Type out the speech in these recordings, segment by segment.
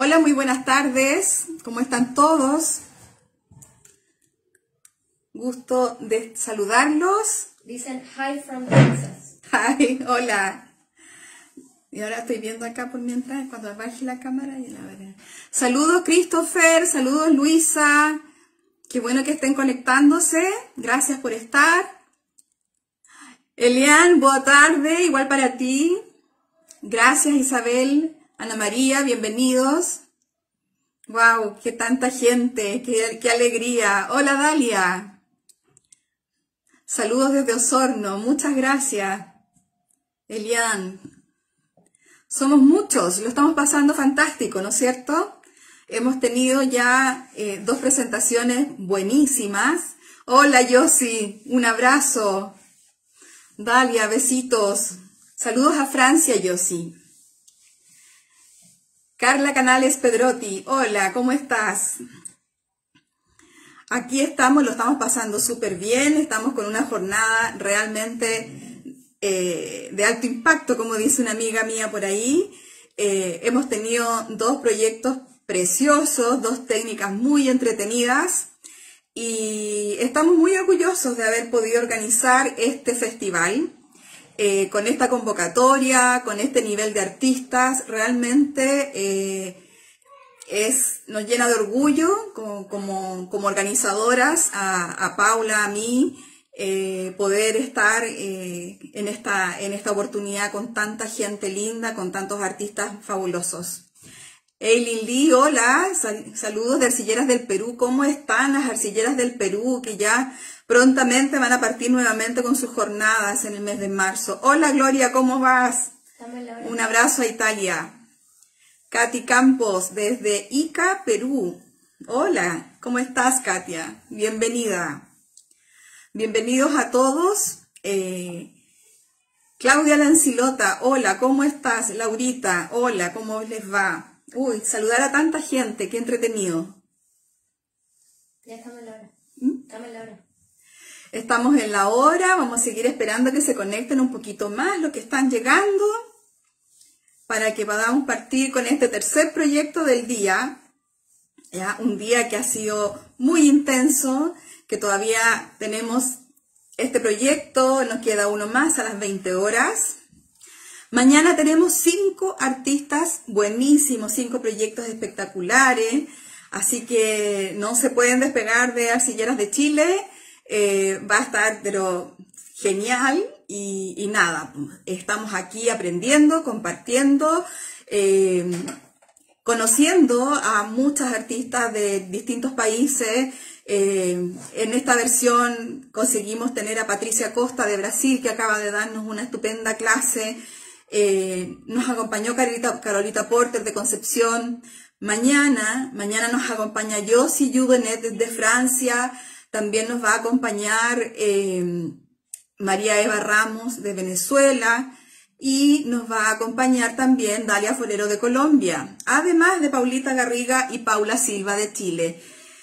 Hola, muy buenas tardes. ¿Cómo están todos? Gusto de saludarlos. Dicen hi from Texas. Hi, hola. Y ahora estoy viendo acá por mientras, cuando baje la cámara y la veré. Saludos Christopher, saludos Luisa. Qué bueno que estén conectándose. Gracias por estar. Elian, boa tarde, igual para ti. Gracias Isabel, Ana María, bienvenidos. Wow, qué tanta gente, qué alegría. Hola Dalia. Saludos desde Osorno, muchas gracias. Elian. Somos muchos, lo estamos pasando fantástico, ¿no es cierto? Hemos tenido ya 2 presentaciones buenísimas. Hola Yossi, un abrazo. Dalia, besitos. Saludos a Francia, Yossi. Carla Canales Pedrotti, hola, ¿cómo estás? Aquí estamos, lo estamos pasando súper bien, estamos con una jornada realmente de alto impacto, como dice una amiga mía por ahí. Hemos tenido 2 proyectos preciosos, 2 técnicas muy entretenidas y estamos muy orgullosos de haber podido organizar este festival. Con esta convocatoria, con este nivel de artistas, realmente nos llena de orgullo como organizadoras, a Paula, a mí, poder estar en esta oportunidad con tanta gente linda, con tantos artistas fabulosos. Eileen Lee, hola, saludos de Arcilleras del Perú. ¿Cómo están las Arcilleras del Perú? Que ya prontamente van a partir nuevamente con sus jornadas en el mes de marzo. Hola Gloria, ¿cómo vas? Un abrazo a Italia. Katy Campos, desde Ica, Perú. Hola, ¿cómo estás, Katia? Bienvenida. Bienvenidos a todos. Claudia Lancilota, hola, ¿cómo estás? Laurita, hola, ¿cómo les va? Uy, saludar a tanta gente, qué entretenido. Ya estamos en la hora. Estamos en la hora. Estamos en la hora, vamos a seguir esperando que se conecten un poquito más los que están llegando para que podamos partir con este tercer proyecto del día. Ya, un día que ha sido muy intenso, que todavía tenemos este proyecto, nos queda uno más a las 20 horas. Mañana tenemos 5 artistas buenísimos, 5 proyectos espectaculares, así que no se pueden despegar de Arcilleras de Chile, va a estar pero genial y nada, estamos aquí aprendiendo, compartiendo, conociendo a muchas artistas de distintos países. En esta versión conseguimos tener a Patricia Costa de Brasil, que acaba de darnos una estupenda clase. Nos acompañó Carolita Porter de Concepción. Mañana nos acompaña Yossi Juvenet desde Francia. También nos va a acompañar María Eva Ramos de Venezuela. Y nos va a acompañar también Dalia Forero de Colombia. Además de Paulita Garriga y Paula Silva de Chile.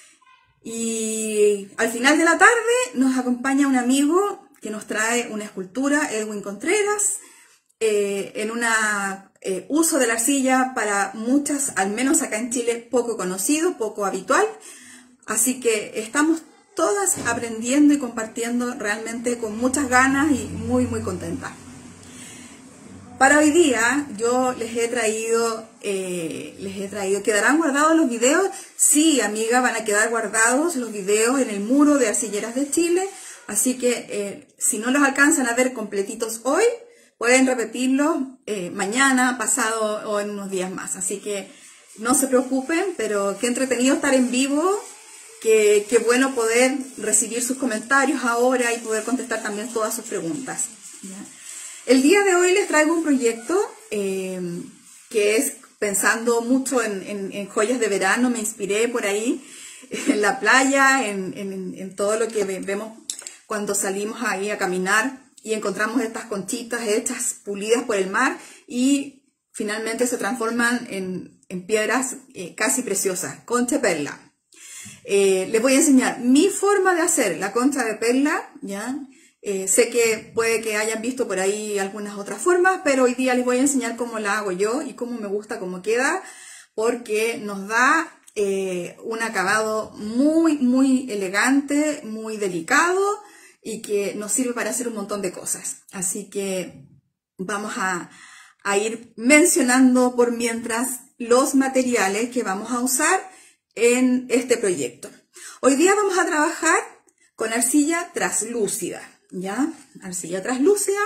Y al final de la tarde nos acompaña un amigo que nos trae una escultura, Edwin Contreras, en un uso de la arcilla para muchas, al menos acá en Chile, poco conocido, poco habitual. Así que estamos todas aprendiendo y compartiendo realmente con muchas ganas y muy, muy contentas. Para hoy día yo les he traído, ¿quedarán guardados los videos? Sí, amiga, van a quedar guardados los videos en el muro de Arcilleras de Chile. Así que si no los alcanzan a ver completitos hoy, pueden repetirlo mañana, pasado o en unos días más. Así que no se preocupen, pero qué entretenido estar en vivo. Qué bueno poder recibir sus comentarios ahora y poder contestar también todas sus preguntas. ¿Ya? El día de hoy les traigo un proyecto que es pensando mucho en joyas de verano. Me inspiré por ahí en la playa, en todo lo que vemos cuando salimos ahí a caminar. Y encontramos estas conchitas hechas, pulidas por el mar y finalmente se transforman en piedras casi preciosas, concha de perla. Les voy a enseñar mi forma de hacer la concha de perla, ¿ya? Sé que puede que hayan visto por ahí algunas otras formas, pero hoy día les voy a enseñar cómo la hago yo y cómo me gusta cómo queda, porque nos da un acabado muy elegante, muy delicado y que nos sirve para hacer un montón de cosas. Así que vamos a ir mencionando por mientras los materiales que vamos a usar en este proyecto. Hoy día vamos a trabajar con arcilla traslúcida, ¿ya? Arcilla traslúcida,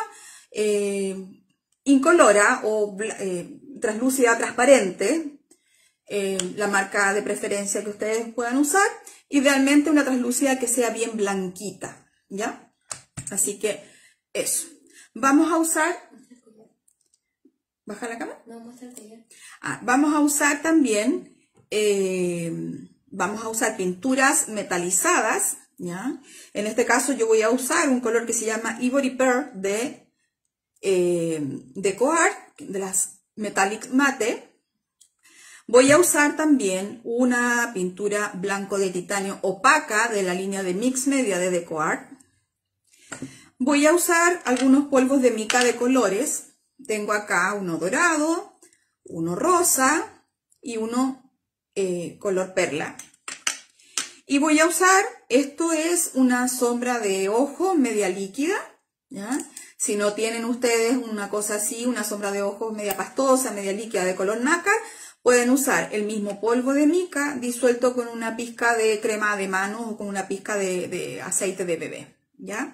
incolora o traslúcida transparente, la marca de preferencia que ustedes puedan usar. Idealmente una traslúcida que sea bien blanquita, ¿ya? Así que eso. Vamos a usar... ¿Baja la cámara? No, muéstrate ya. Vamos a usar también, vamos a usar pinturas metalizadas, ¿ya? En este caso yo voy a usar un color que se llama Ivory Pearl de Coart, de las Metallic Mate. Voy a usar también una pintura blanco de titanio opaca de la línea de Mix Media de Decoart. Voy a usar algunos polvos de mica de colores. Tengo acá uno dorado, uno rosa y uno color perla. Y voy a usar, esto es una sombra de ojo media líquida, ¿ya? Si no tienen ustedes una cosa así, una sombra de ojos media pastosa, media líquida de color nácar, pueden usar el mismo polvo de mica disuelto con una pizca de crema de manos o con una pizca de aceite de bebé, ¿ya?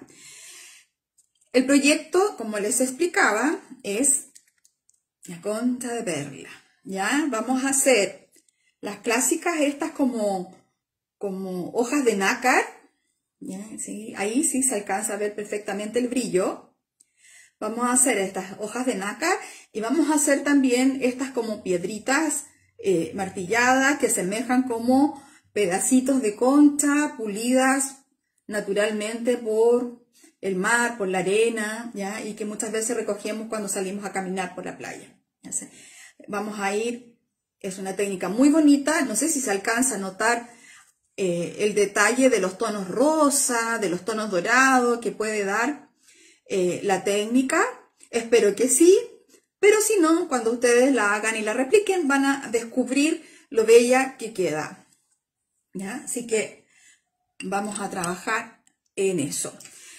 El proyecto, como les explicaba, es la concha de perla, ¿ya? Vamos a hacer las clásicas estas como hojas de nácar, ¿ya? ¿Sí? Ahí sí se alcanza a ver perfectamente el brillo. Vamos a hacer estas hojas de nácar y vamos a hacer también estas como piedritas martilladas que semejan como pedacitos de concha pulidas naturalmente por el mar, por la arena, ¿ya? Y que muchas veces recogemos cuando salimos a caminar por la playa. ¿Ya? Vamos a ir, es una técnica muy bonita, no sé si se alcanza a notar el detalle de los tonos rosa, de los tonos dorados que puede dar la técnica. Espero que sí, pero si no, cuando ustedes la hagan y la repliquen van a descubrir lo bella que queda, ¿ya? Así que vamos a trabajar en eso.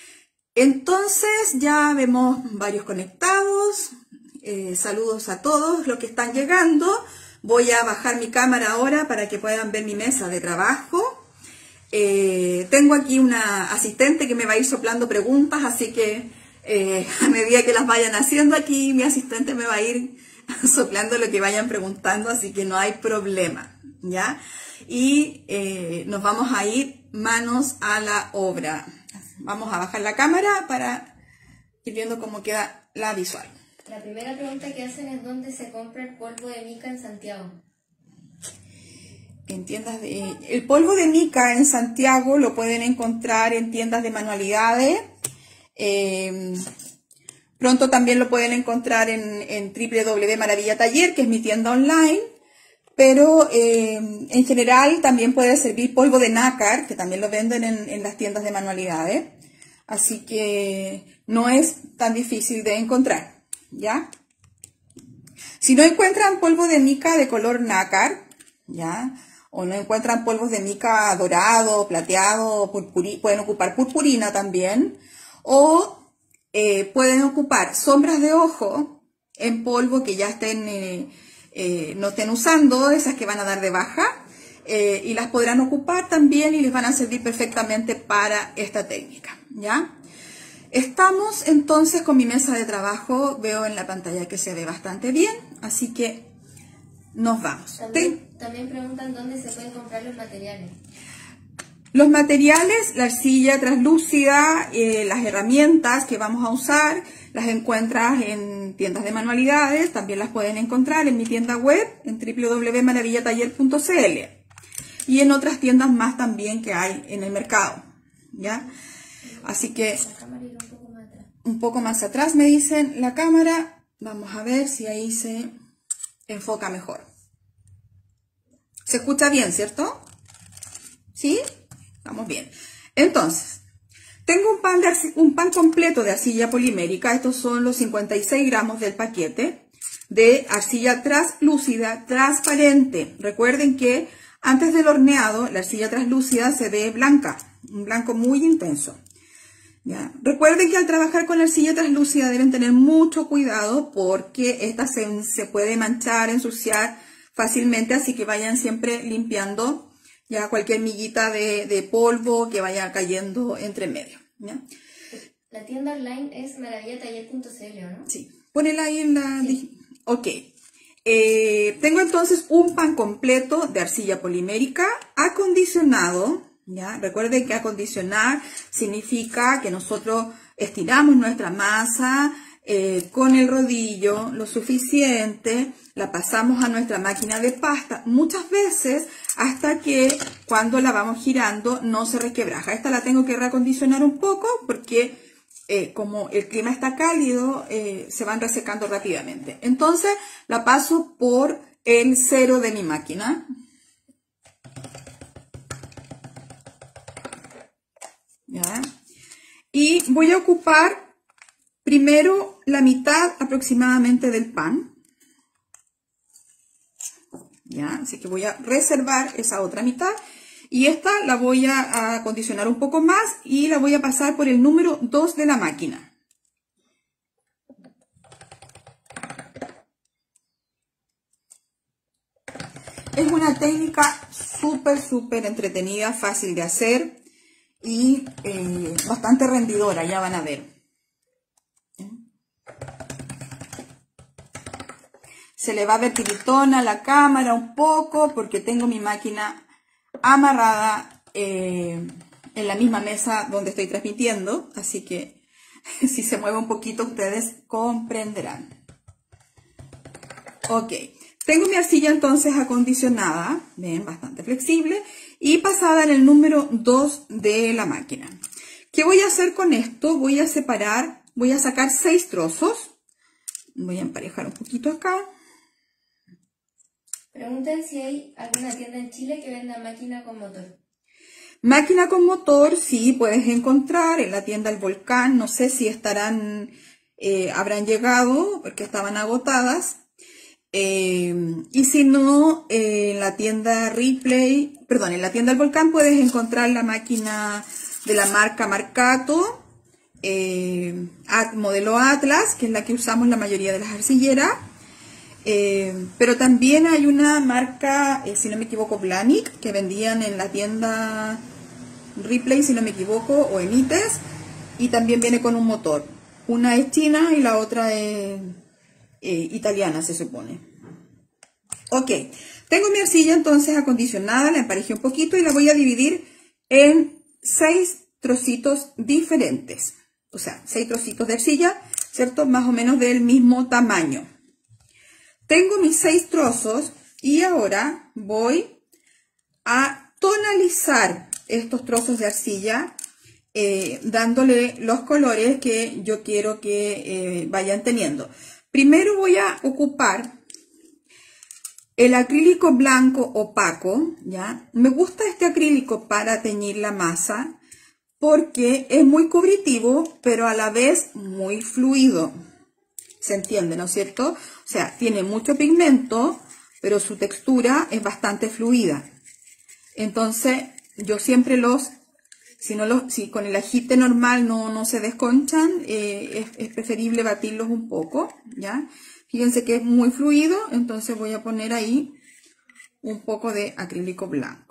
Entonces ya vemos varios conectados. Saludos a todos los que están llegando. Voy a bajar mi cámara ahora para que puedan ver mi mesa de trabajo. Tengo aquí una asistente que me va a ir soplando preguntas, así que a medida que las vayan haciendo aquí, mi asistente me va a ir soplando lo que vayan preguntando, así que no hay problema, ¿ya? Y nos vamos a ir manos a la obra. Vamos a bajar la cámara para ir viendo cómo queda la visual. La primera pregunta que hacen es ¿dónde se compra el polvo de mica en Santiago? En tiendas de... El polvo de mica en Santiago lo pueden encontrar en tiendas de manualidades. Pronto también lo pueden encontrar en www.maravillataller, que es mi tienda online. Pero en general también puede servir polvo de nácar, que también lo venden en las tiendas de manualidades. Así que no es tan difícil de encontrar, ¿ya? Si no encuentran polvo de mica de color nácar, ¿ya? O no encuentran polvos de mica dorado, plateado, pueden ocupar purpurina también. O pueden ocupar sombras de ojo en polvo que ya estén... no estén usando, esas que van a dar de baja, y las podrán ocupar también y les van a servir perfectamente para esta técnica, ¿ya? Estamos entonces con mi mesa de trabajo, veo en la pantalla que se ve bastante bien, así que nos vamos. También preguntan dónde se pueden comprar los materiales. Los materiales, la arcilla translúcida, las herramientas que vamos a usar, las encuentras en tiendas de manualidades, también las pueden encontrar en mi tienda web, en www.maravillataller.cl y en otras tiendas más también que hay en el mercado, ¿ya? Así que un poco más atrás me dicen la cámara, vamos a ver si ahí se enfoca mejor. ¿Se escucha bien, cierto? ¿Sí? Estamos bien. Entonces, tengo un pan completo de arcilla polimérica. Estos son los 56 gramos del paquete. de arcilla translúcida transparente. Recuerden que antes del horneado la arcilla translúcida se ve blanca, un blanco muy intenso. ¿Ya? Recuerden que al trabajar con arcilla translúcida deben tener mucho cuidado porque esta se puede manchar, ensuciar fácilmente, así que vayan siempre limpiando ya cualquier miguita de polvo que vaya cayendo entre medio. ¿Ya? La tienda online es maravillataller.cl, ¿no? Sí, ponela ahí en la... Sí. Ok. Tengo entonces un pan completo de arcilla polimérica acondicionado. ¿Ya? Recuerden que acondicionar significa que nosotros estiramos nuestra masa con el rodillo lo suficiente, la pasamos a nuestra máquina de pasta muchas veces hasta que cuando la vamos girando no se resquebraja. Esta la tengo que reacondicionar un poco porque como el clima está cálido se van resecando rápidamente. Entonces la paso por el cero de mi máquina. ¿Ya? Y voy a ocupar primero la mitad aproximadamente del pan. ¿Ya? Así que voy a reservar esa otra mitad. Y esta la voy a acondicionar un poco más y la voy a pasar por el número 2 de la máquina. Es una técnica súper entretenida, fácil de hacer y bastante rendidora, ya van a ver. Se le va a ver tiritona a la cámara un poco porque tengo mi máquina amarrada en la misma mesa donde estoy transmitiendo, así que si se mueve un poquito ustedes comprenderán. Ok, tengo mi arcilla entonces acondicionada, ven, bastante flexible y pasada en el número 2 de la máquina. ¿Qué voy a hacer con esto? Voy a separar, voy a sacar 6 trozos, voy a emparejar un poquito acá. Preguntan si hay alguna tienda en Chile que venda máquina con motor. Máquina con motor, sí, puedes encontrar en la tienda El Volcán. No sé si estarán, habrán llegado porque estaban agotadas. Y si no, en la tienda Ripley, perdón, en la tienda El Volcán puedes encontrar la máquina de la marca Marcato, modelo Atlas, que es la que usamos la mayoría de las arcilleras. Pero también hay una marca, si no me equivoco, Blanic, que vendían en la tienda Ripley, si no me equivoco, o en ITES, y también viene con un motor. Una es china y la otra es italiana, se supone. Ok, tengo mi arcilla entonces acondicionada, la emparejé un poquito y la voy a dividir en 6 trocitos diferentes. O sea, 6 trocitos de arcilla, ¿cierto? Más o menos del mismo tamaño. Tengo mis 6 trozos y ahora voy a tonalizar estos trozos de arcilla dándole los colores que yo quiero que vayan teniendo. Primero voy a ocupar el acrílico blanco opaco, ¿ya? Me gusta este acrílico para teñir la masa porque es muy cubritivo, pero a la vez muy fluido. ¿Se entiende, no es cierto? O sea, tiene mucho pigmento, pero su textura es bastante fluida. Entonces, yo siempre si con el agite normal no se desconchan, es preferible batirlos un poco, ¿ya? Fíjense que es muy fluido, entonces voy a poner ahí un poco de acrílico blanco.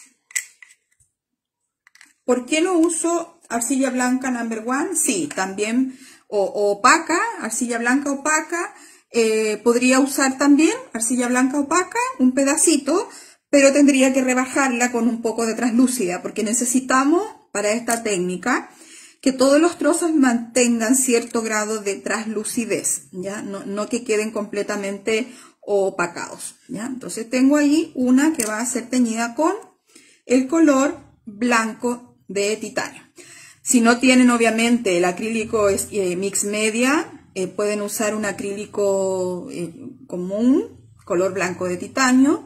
¿Por qué no uso arcilla blanca number 1? Sí, también... o opaca, arcilla blanca opaca, podría usar también arcilla blanca opaca, un pedacito, pero tendría que rebajarla con un poco de translúcida, porque necesitamos para esta técnica que todos los trozos mantengan cierto grado de translucidez, ¿ya? No que queden completamente opacados, ¿ya? Entonces tengo ahí una que va a ser teñida con el color blanco de titanio. Si no tienen, obviamente, el acrílico mix media, pueden usar un acrílico común, color blanco de titanio,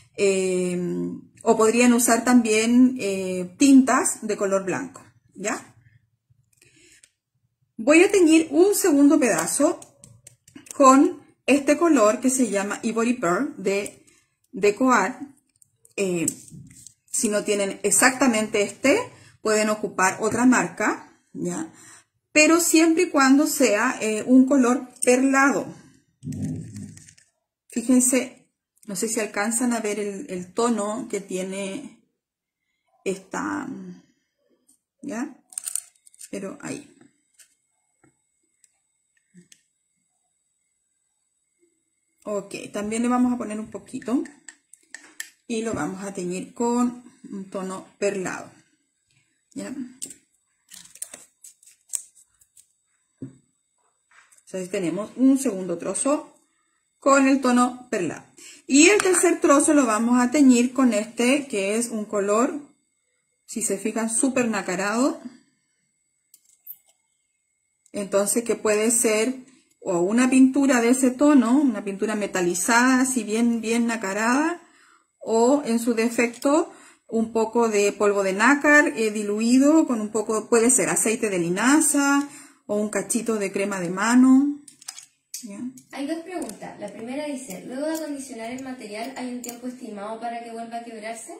o podrían usar también tintas de color blanco, ¿ya? Voy a teñir un segundo pedazo con este color que se llama Ivory Pearl de Coart. Si no tienen exactamente este, pueden ocupar otra marca, ¿ya? Pero siempre y cuando sea un color perlado. Fíjense, no sé si alcanzan a ver el tono que tiene esta, ¿ya? Pero ahí. Ok, también le vamos a poner un poquito y lo vamos a teñir con un tono perlado, ¿ya? Entonces tenemos un segundo trozo con el tono perlado. Y el tercer trozo lo vamos a teñir con este, que es un color, si se fijan, súper nacarado. Entonces, que puede ser o una pintura de ese tono, una pintura metalizada, así bien nacarada, o en su defecto un poco de polvo de nácar diluido con un poco, puede ser aceite de linaza o un cachito de crema de mano. ¿Ya? Hay dos preguntas. La primera dice, luego de acondicionar el material, ¿hay un tiempo estimado para que vuelva a quebrarse?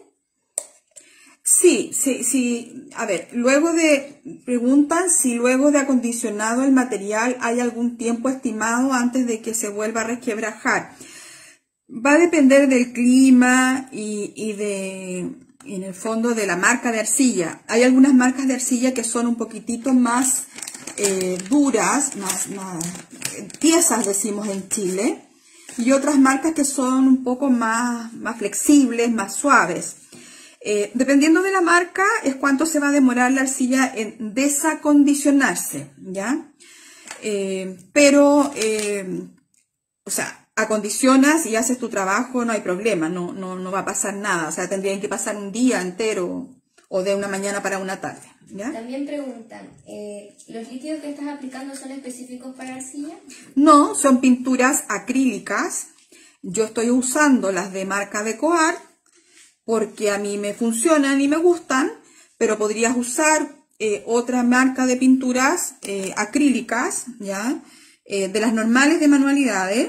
Sí. A ver, preguntan si luego de acondicionado el material hay algún tiempo estimado antes de que se vuelva a resquebrajar. Va a depender del clima y en el fondo de la marca de arcilla. Hay algunas marcas de arcilla que son un poquitito más duras, más tiesas decimos en Chile, y otras marcas que son un poco más flexibles, más suaves. Dependiendo de la marca es cuánto se va a demorar la arcilla en desacondicionarse, ¿ya? O sea, acondicionas y haces tu trabajo, no hay problema, no va a pasar nada. O sea, tendrían que pasar un día entero o de una mañana para una tarde, ¿ya? También preguntan, ¿los líquidos que estás aplicando son específicos para arcilla? No, son pinturas acrílicas. Yo estoy usando las de marca de Coart porque a mí me funcionan y me gustan, pero podrías usar otra marca de pinturas acrílicas, ¿ya? De las normales de manualidades,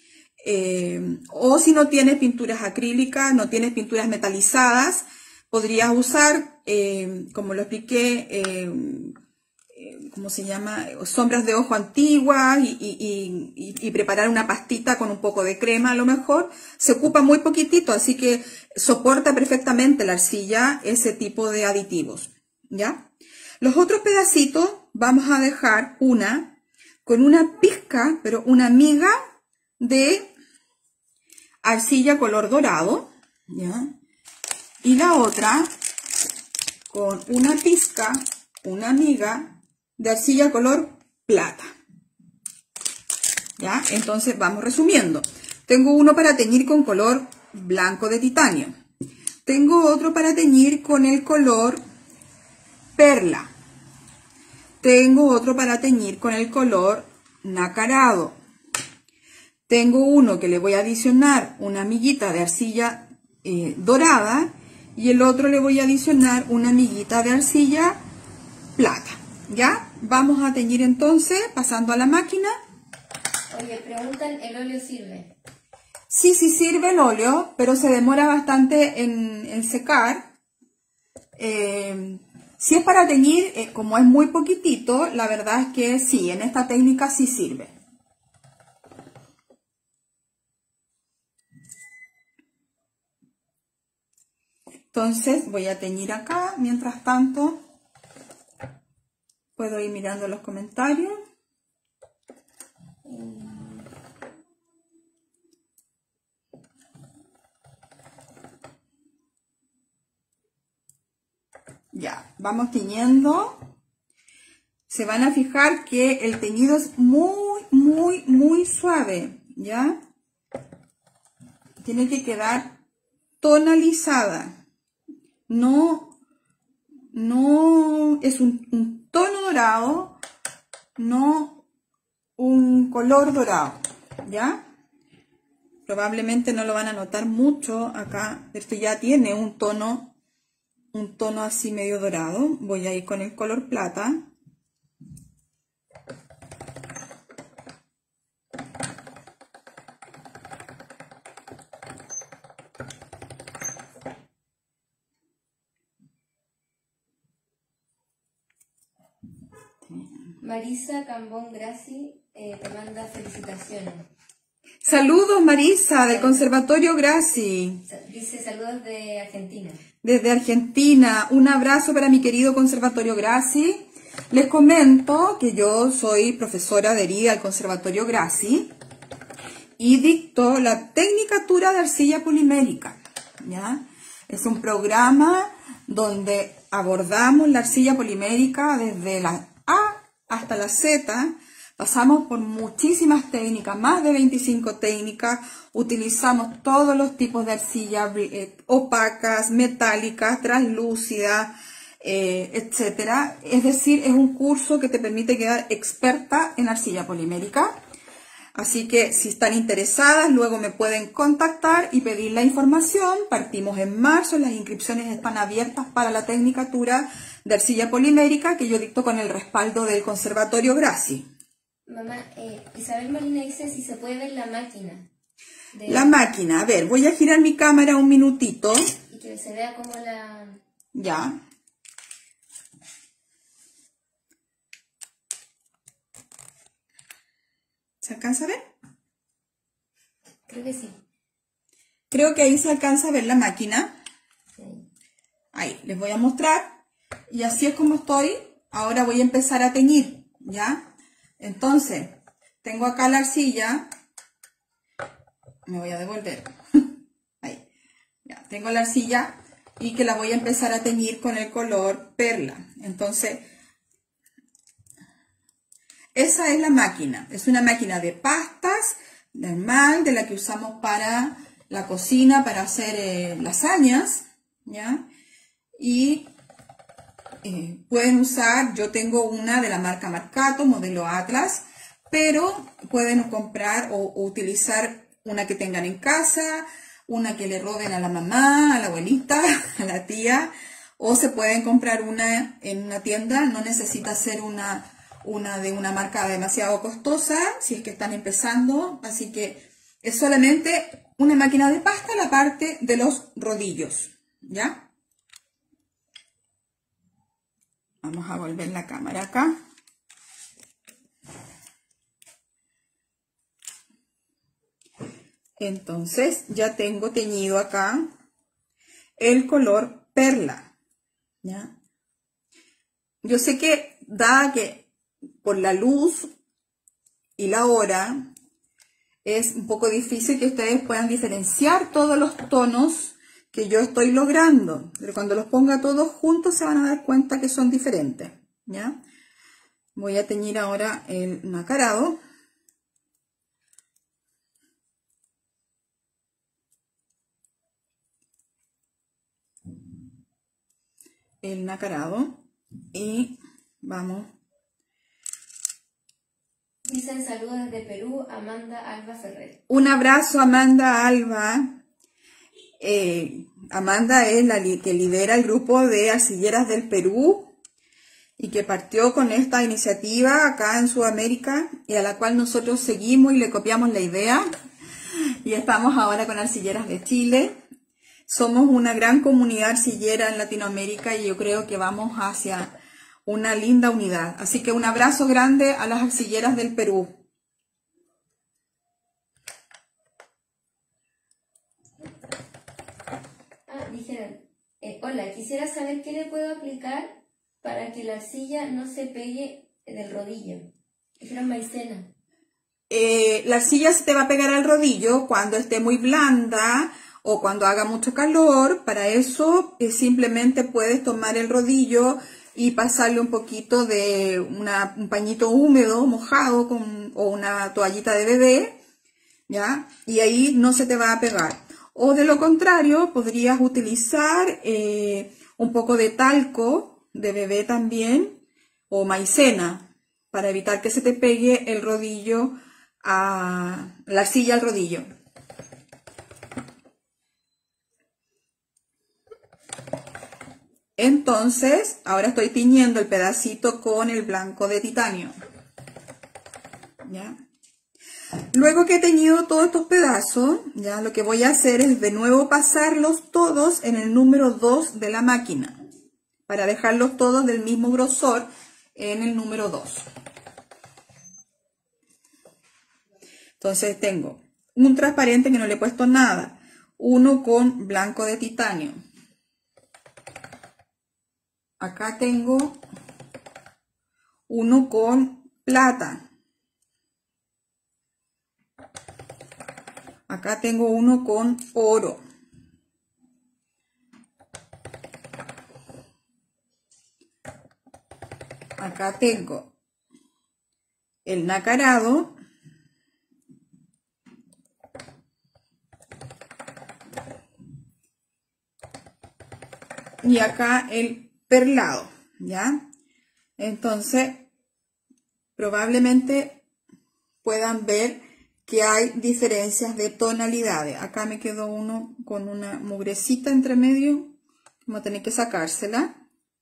o si no tienes pinturas acrílicas, no tienes pinturas metalizadas, podrías usar, como lo expliqué, ¿cómo se llama? Sombras de ojo antiguas y preparar una pastita con un poco de crema a lo mejor. Se ocupa muy poquitito, así que soporta perfectamente la arcilla ese tipo de aditivos, ¿ya? Los otros pedacitos vamos a dejar una con una pizca, pero una miga de arcilla color dorado, ¿ya? Y la otra con una pizca, una miga de arcilla color plata, ¿ya? Entonces vamos resumiendo. Tengo uno para teñir con color blanco de titanio. Tengo otro para teñir con el color perla. Tengo otro para teñir con el color nacarado. Tengo uno que le voy a adicionar una miguita de arcilla dorada y el otro le voy a adicionar una miguita de arcilla plata. ¿Ya? Vamos a teñir entonces, pasando a la máquina. Oye, preguntan, ¿el óleo sirve? Sí sirve el óleo, pero se demora bastante en secar. Si es para teñir, como es muy poquitito, la verdad es que sí, en esta técnica sí sirve. Entonces voy a teñir acá, mientras tanto puedo ir mirando los comentarios. Ya, vamos teñiendo. Se van a fijar que el teñido es muy suave, ¿ya? Tiene que quedar tonalizada. No es un tono dorado, no un color dorado, ¿ya? Probablemente no lo van a notar mucho acá. Esto ya tiene un tono así medio dorado. Voy a ir con el color plata. Marisa Cambón Graci te manda felicitaciones. Saludos, Marisa, del Conservatorio Graci. Dice saludos de Argentina. Desde Argentina, un abrazo para mi querido Conservatorio Graci. Les comento que yo soy profesora adherida al Conservatorio Graci y dicto la Tecnicatura de Arcilla Polimérica, ¿ya? Es un programa donde abordamos la arcilla polimérica desde la A hasta la Z. Pasamos por muchísimas técnicas, más de 25 técnicas. Utilizamos todos los tipos de arcilla, opacas, metálicas, translúcidas, etcétera. Es decir, es un curso que te permite quedar experta en arcilla polimérica. Así que si están interesadas, luego me pueden contactar y pedir la información. Partimos en marzo, las inscripciones están abiertas para la Tecnicatura de Arcilla Polimérica que yo dicto con el respaldo del Conservatorio Graci. Mamá, Isabel Molina dice si se puede ver la máquina. La máquina, a ver, voy a girar mi cámara un minutito. Y que se vea como la... Ya. ¿Se alcanza a ver? Creo que sí. Creo que ahí se alcanza a ver la máquina. Sí. Ahí, les voy a mostrar. Y así es como estoy. Ahora voy a empezar a teñir, ¿ya? Entonces, tengo acá la arcilla. Me voy a devolver. Ahí. Ya, tengo la arcilla y que la voy a empezar a teñir con el color perla. Entonces, esa es la máquina. Es una máquina de pastas normal, de la que usamos para la cocina, para hacer lasañas, ¿ya? Y pueden usar, yo tengo una de la marca Marcato, modelo Atlas, pero pueden comprar o utilizar una que tengan en casa, una que le roben a la mamá, a la abuelita, a la tía, o se pueden comprar una en una tienda. No necesita ser una de una marca demasiado costosa, si es que están empezando, así que es solamente una máquina de pasta la parte de los rodillos, ¿ya? Vamos a volver la cámara acá. Entonces ya tengo teñido acá el color perla, ¿ya? Yo sé que dada que por la luz y la hora es un poco difícil que ustedes puedan diferenciar todos los tonos que yo estoy logrando, pero cuando los ponga todos juntos se van a dar cuenta que son diferentes, ¿ya? Voy a teñir ahora el nacarado. El nacarado y vamos. Dicen saludos desde Perú, Amanda Alba Ferrer. Un abrazo, Amanda Alba. Amanda es la que lidera el grupo de arcilleras del Perú y que partió con esta iniciativa acá en Sudamérica y a la cual nosotros seguimos y le copiamos la idea. Y estamos ahora con Arcilleras de Chile. Somos una gran comunidad arcillera en Latinoamérica y yo creo que vamos hacia una linda unidad. Así que un abrazo grande a las arcilleras del Perú. Dijeron, hola, quisiera saber qué le puedo aplicar para que la arcilla no se pegue del rodillo. Dijeron maicena. La arcilla se te va a pegar al rodillo cuando esté muy blanda o cuando haga mucho calor. Para eso simplemente puedes tomar el rodillo y pasarle un poquito de un pañito húmedo, mojado, o una toallita de bebé, ¿ya? Y ahí no se te va a pegar. O de lo contrario, podrías utilizar un poco de talco de bebé también, o maicena, para evitar que se te pegue el rodillo, la arcilla al rodillo. Entonces, ahora estoy tiñendo el pedacito con el blanco de titanio, ¿ya? Luego que he teñido todos estos pedazos, ya lo que voy a hacer es de nuevo pasarlos todos en el número 2 de la máquina, para dejarlos todos del mismo grosor en el número 2. Entonces tengo un transparente que no le he puesto nada, uno con blanco de titanio. Acá tengo uno con plata. Acá tengo uno con oro. Acá tengo el nacarado. Y acá el perlado, ¿ya? Entonces, probablemente puedan ver que hay diferencias de tonalidades. Acá me quedó uno con una mugrecita entre medio. Vamos a tener que sacársela.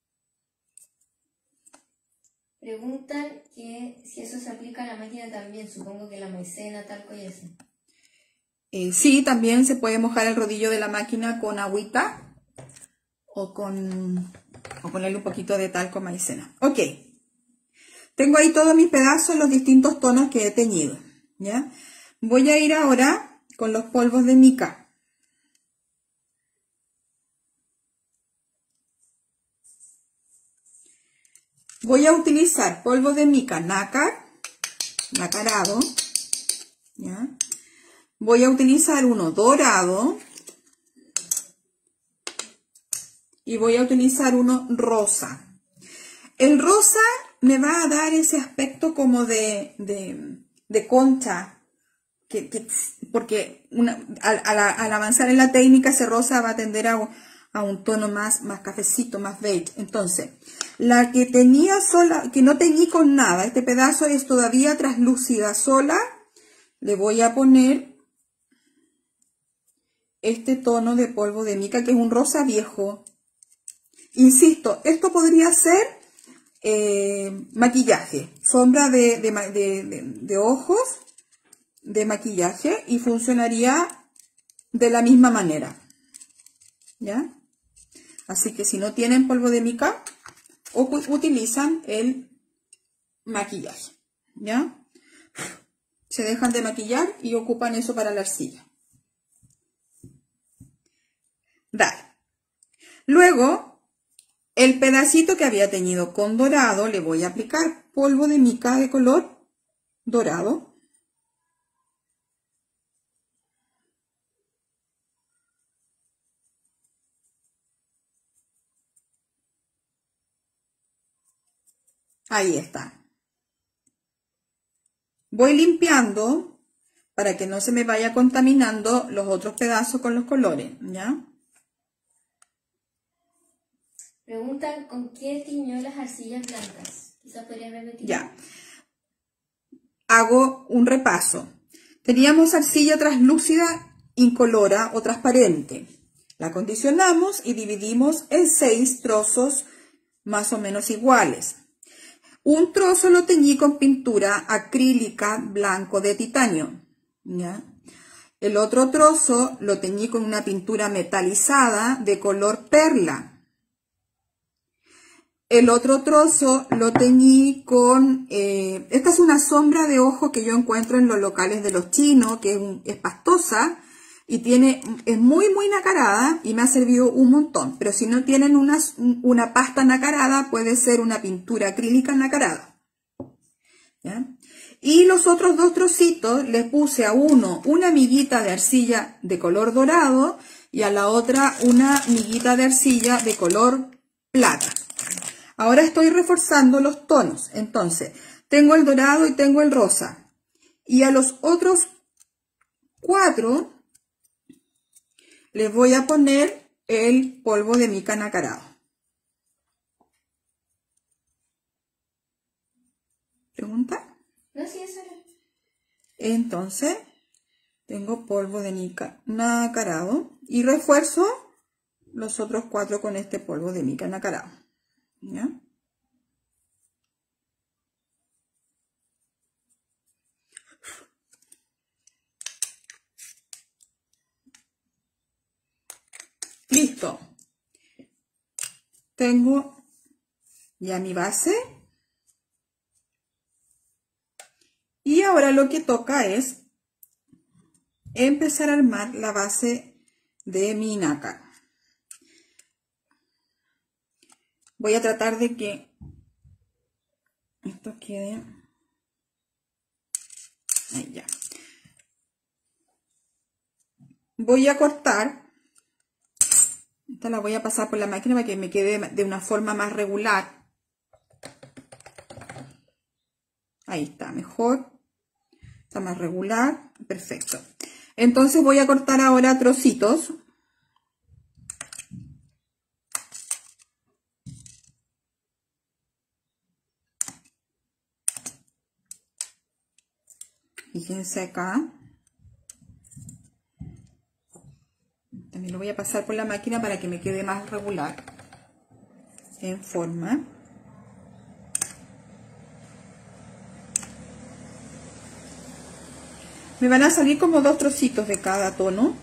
Preguntan que si eso se aplica a la máquina también, supongo que la maicena, talco y eso. Sí, también se puede mojar el rodillo de la máquina con agüita o ponerle un poquito de talco maicena. Ok. Tengo ahí todos mis pedazos, los distintos tonos que he teñido, ¿ya? Voy a ir ahora con los polvos de mica. Voy a utilizar polvo de mica nácar, nacarado, ¿ya? Voy a utilizar uno dorado y voy a utilizar uno rosa. El rosa me va a dar ese aspecto como de concha, porque al avanzar en la técnica ese rosa va a tender a un tono más cafecito, más beige. Entonces, la que tenía sola, que no teñí con nada, este pedazo es todavía translúcida sola, le voy a poner este tono de polvo de mica que es un rosa viejo. Insisto, esto podría ser maquillaje, sombra de ojos de maquillaje y funcionaría de la misma manera, ¿ya? Así que si no tienen polvo de mica, utilizan el maquillaje, ¿ya? Se dejan de maquillar y ocupan eso para la arcilla. Dale. Luego, el pedacito que había teñido con dorado, le voy a aplicar polvo de mica de color dorado. Ahí está. Voy limpiando para que no se me vaya contaminando los otros pedazos con los colores, ¿ya? Preguntan con qué tiñó las arcillas blancas. Quizás podría repetir. Ya. Hago un repaso. Teníamos arcilla translúcida, incolora o transparente. La acondicionamos y dividimos en 6 trozos más o menos iguales. Un trozo lo teñí con pintura acrílica blanco de titanio, ¿ya? El otro trozo lo teñí con una pintura metalizada de color perla. El otro trozo lo teñí con... esta es una sombra de ojo que yo encuentro en los locales de los chinos, que es pastosa y es muy nacarada y me ha servido un montón. Pero si no tienen una pasta nacarada, puede ser una pintura acrílica nacarada, ¿ya? Y los otros 2 trocitos les puse a uno una miguita de arcilla de color dorado y a la otra una miguita de arcilla de color plata. Ahora estoy reforzando los tonos. Entonces, tengo el dorado y tengo el rosa. Y a los otros 4 les voy a poner el polvo de mica nacarado. ¿Pregunta? No, sí, eso era. Entonces, tengo polvo de mica nacarado y refuerzo los otros 4 con este polvo de mica nacarado, ¿ya? Listo. Tengo ya mi base. Y ahora lo que toca es empezar a armar la base de mi nácar. Voy a tratar de que esto quede ahí ya. Voy a cortar, esta la voy a pasar por la máquina para que me quede de una forma más regular. Ahí está, mejor, está más regular, perfecto. Entonces voy a cortar ahora trocitos. Fíjense acá. También lo voy a pasar por la máquina para que me quede más regular en forma. Me van a salir como 2 trocitos de cada tono.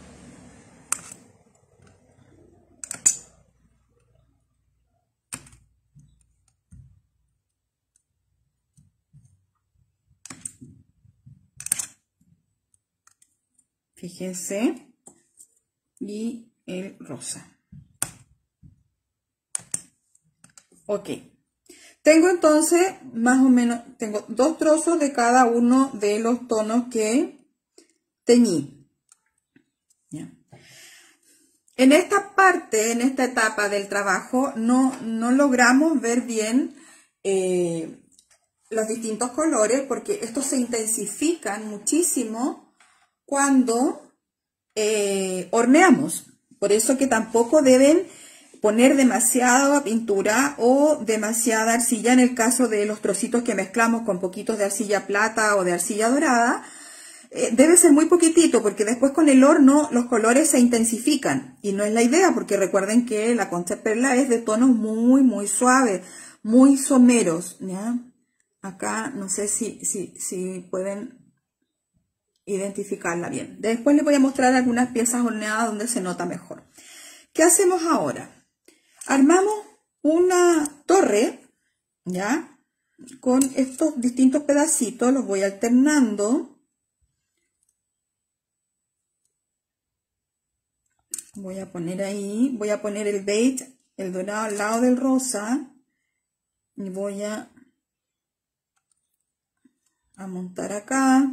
Fíjense. Y el rosa. Ok. Tengo entonces más o menos, tengo 2 trozos de cada uno de los tonos que teñí. ¿Ya? En esta parte, en esta etapa del trabajo, no logramos ver bien los distintos colores porque estos se intensifican muchísimo cuando horneamos. Por eso que tampoco deben poner demasiada pintura o demasiada arcilla en el caso de los trocitos que mezclamos con poquitos de arcilla plata o de arcilla dorada. Debe ser muy poquitito porque después con el horno los colores se intensifican y no es la idea porque recuerden que la Concha Perla es de tonos muy suaves, muy someros, ¿ya? Acá no sé si pueden identificarla bien. Después les voy a mostrar algunas piezas horneadas donde se nota mejor. ¿Qué hacemos ahora? Armamos una torre, ¿ya? Con estos distintos pedacitos, los voy alternando. Voy a poner ahí, voy a poner el beige, el dorado al lado del rosa. Y voy a montar acá.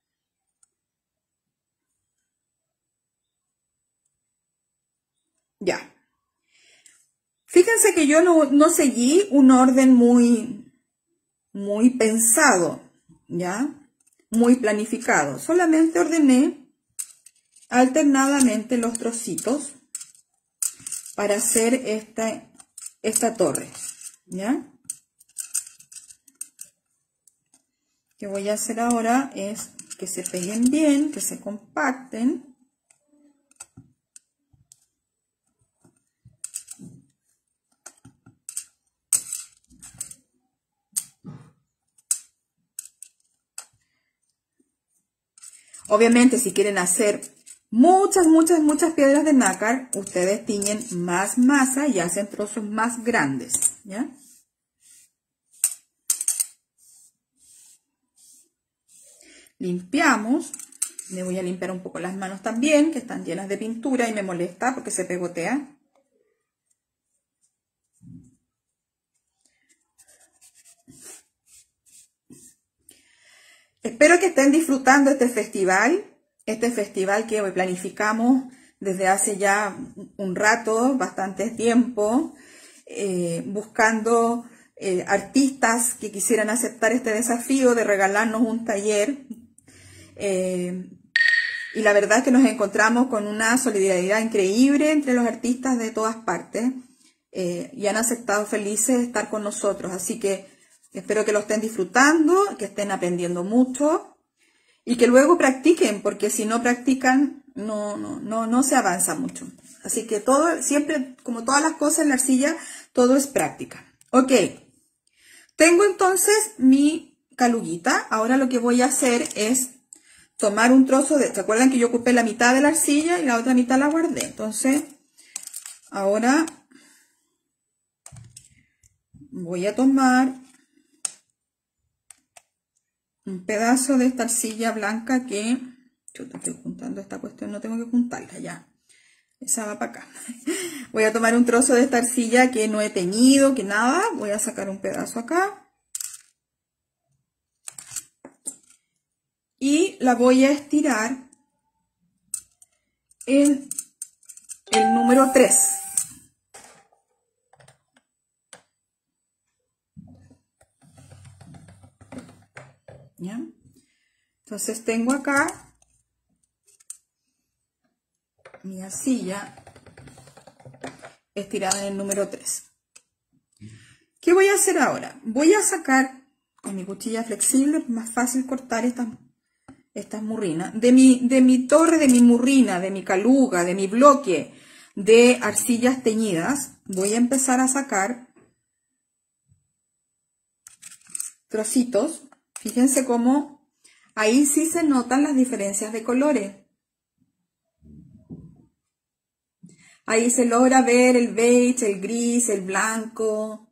Ya. Fíjense que yo no seguí un orden muy pensado, ¿ya? Muy planificado. Solamente ordené alternadamente los trocitos para hacer esta torre, ¿ya? Lo que voy a hacer ahora es que se peguen bien, que se compacten. Obviamente, si quieren hacer muchas piedras de nácar, ustedes tiñen más masa y hacen trozos más grandes, ¿ya? Limpiamos. Me voy a limpiar un poco las manos también, que están llenas de pintura y me molesta porque se pegotea. Espero que estén disfrutando este festival que hoy planificamos desde hace ya un rato, bastante tiempo, buscando artistas que quisieran aceptar este desafío de regalarnos un taller. Y la verdad es que nos encontramos con una solidaridad increíble entre los artistas de todas partes y han aceptado felices estar con nosotros. Así que espero que lo estén disfrutando, que estén aprendiendo mucho y que luego practiquen, porque si no practican no se avanza mucho. Así que todo, siempre, como todas las cosas en la arcilla, todo es práctica. Ok, tengo entonces mi caluguita. Ahora lo que voy a hacer es tomar un trozo de... ¿Se acuerdan que yo ocupé la mitad de la arcilla y la otra mitad la guardé? Entonces, ahora voy a tomar un pedazo de esta arcilla blanca que Chuta, estoy juntando esta cuestión, no tengo que juntarla ya. Esa va para acá. Voy a tomar un trozo de esta arcilla que no he teñido, que nada. Voy a sacar un pedazo acá. Y la voy a estirar en el número 3. ¿Ya? Entonces tengo acá mi arcilla estirada en el número 3. ¿Qué voy a hacer ahora? Voy a sacar con mi cuchilla flexible, más fácil cortar estas murrinas. De mi torre, de mi murrina, de mi caluga, de mi bloque de arcillas teñidas, voy a empezar a sacar trocitos. Fíjense cómo ahí sí se notan las diferencias de colores. Ahí se logra ver el beige, el gris, el blanco.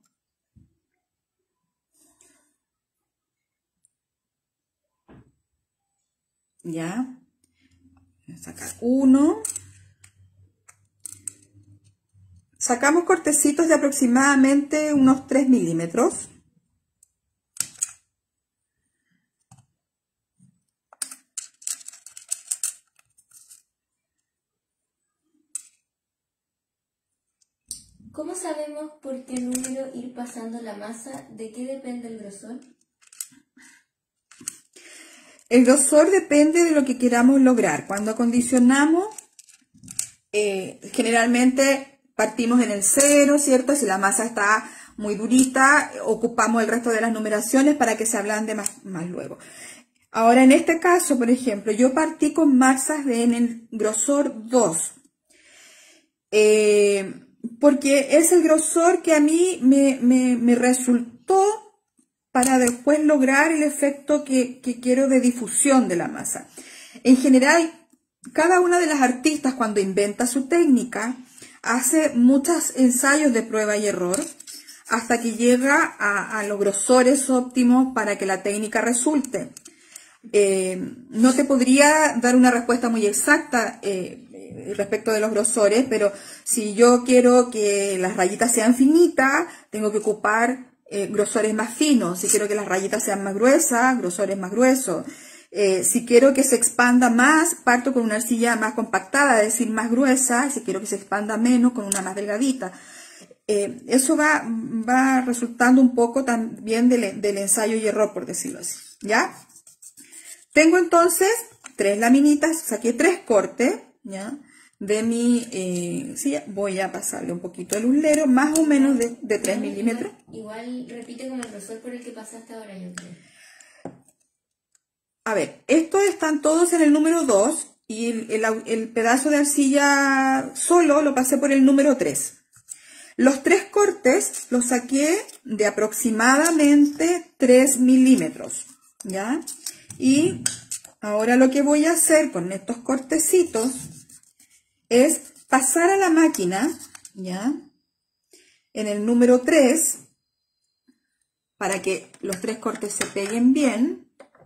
¿Ya? Voy a sacar uno. Sacamos cortecitos de aproximadamente unos 3 milímetros. ¿Cómo sabemos por qué número ir pasando la masa? ¿De qué depende el grosor? El grosor depende de lo que queramos lograr. Cuando acondicionamos, generalmente partimos en el 0, ¿cierto? Si la masa está muy durita, ocupamos el resto de las numeraciones para que se ablande más luego. Ahora, en este caso, por ejemplo, yo partí con masas en el grosor 2. Porque es el grosor que a mí me resultó para después lograr el efecto que quiero de difusión de la masa. En general, cada una de las artistas cuando inventa su técnica hace muchos ensayos de prueba y error hasta que llega a los grosores óptimos para que la técnica resulte. No te podría dar una respuesta muy exacta respecto de los grosores, pero si yo quiero que las rayitas sean finitas, tengo que ocupar grosores más finos. Si quiero que las rayitas sean más gruesas, grosores más gruesos. Si quiero que se expanda más, parto con una arcilla más compactada, es decir, más gruesa. Si quiero que se expanda menos, con una más delgadita. Eso va resultando un poco también del ensayo y error, por decirlo así. ¿Ya? Tengo entonces 3 laminitas, saqué 3 cortes, ¿ya? De mi silla. Voy a pasarle un poquito el uslero, más o menos de 3 milímetros. Igual repite con el grosor por el que pasaste ahora, yo creo. A ver, estos están todos en el número 2 y el pedazo de arcilla solo lo pasé por el número 3. Los 3 cortes los saqué de aproximadamente 3 milímetros, ¿ya? Y ahora lo que voy a hacer con estos cortecitos es pasar a la máquina, ¿ya? En el número 3, para que los 3 cortes se peguen bien.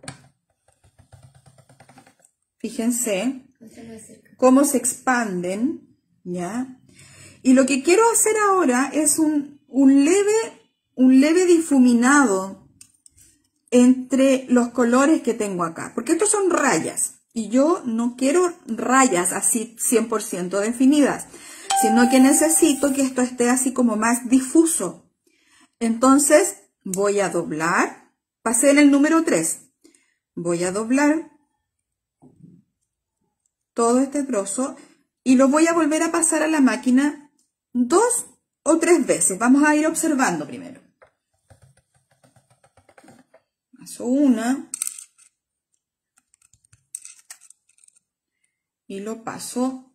Fíjense cómo se expanden, ¿ya? Y lo que quiero hacer ahora es un leve difuminado entre los colores que tengo acá, porque estos son rayas y yo no quiero rayas así 100% definidas, sino que necesito que esto esté así como más difuso. Entonces voy a doblar, pasé en el número 3, voy a doblar todo este trozo y lo voy a volver a pasar a la máquina 2 o 3 veces. Vamos a ir observando primero. Paso una y lo paso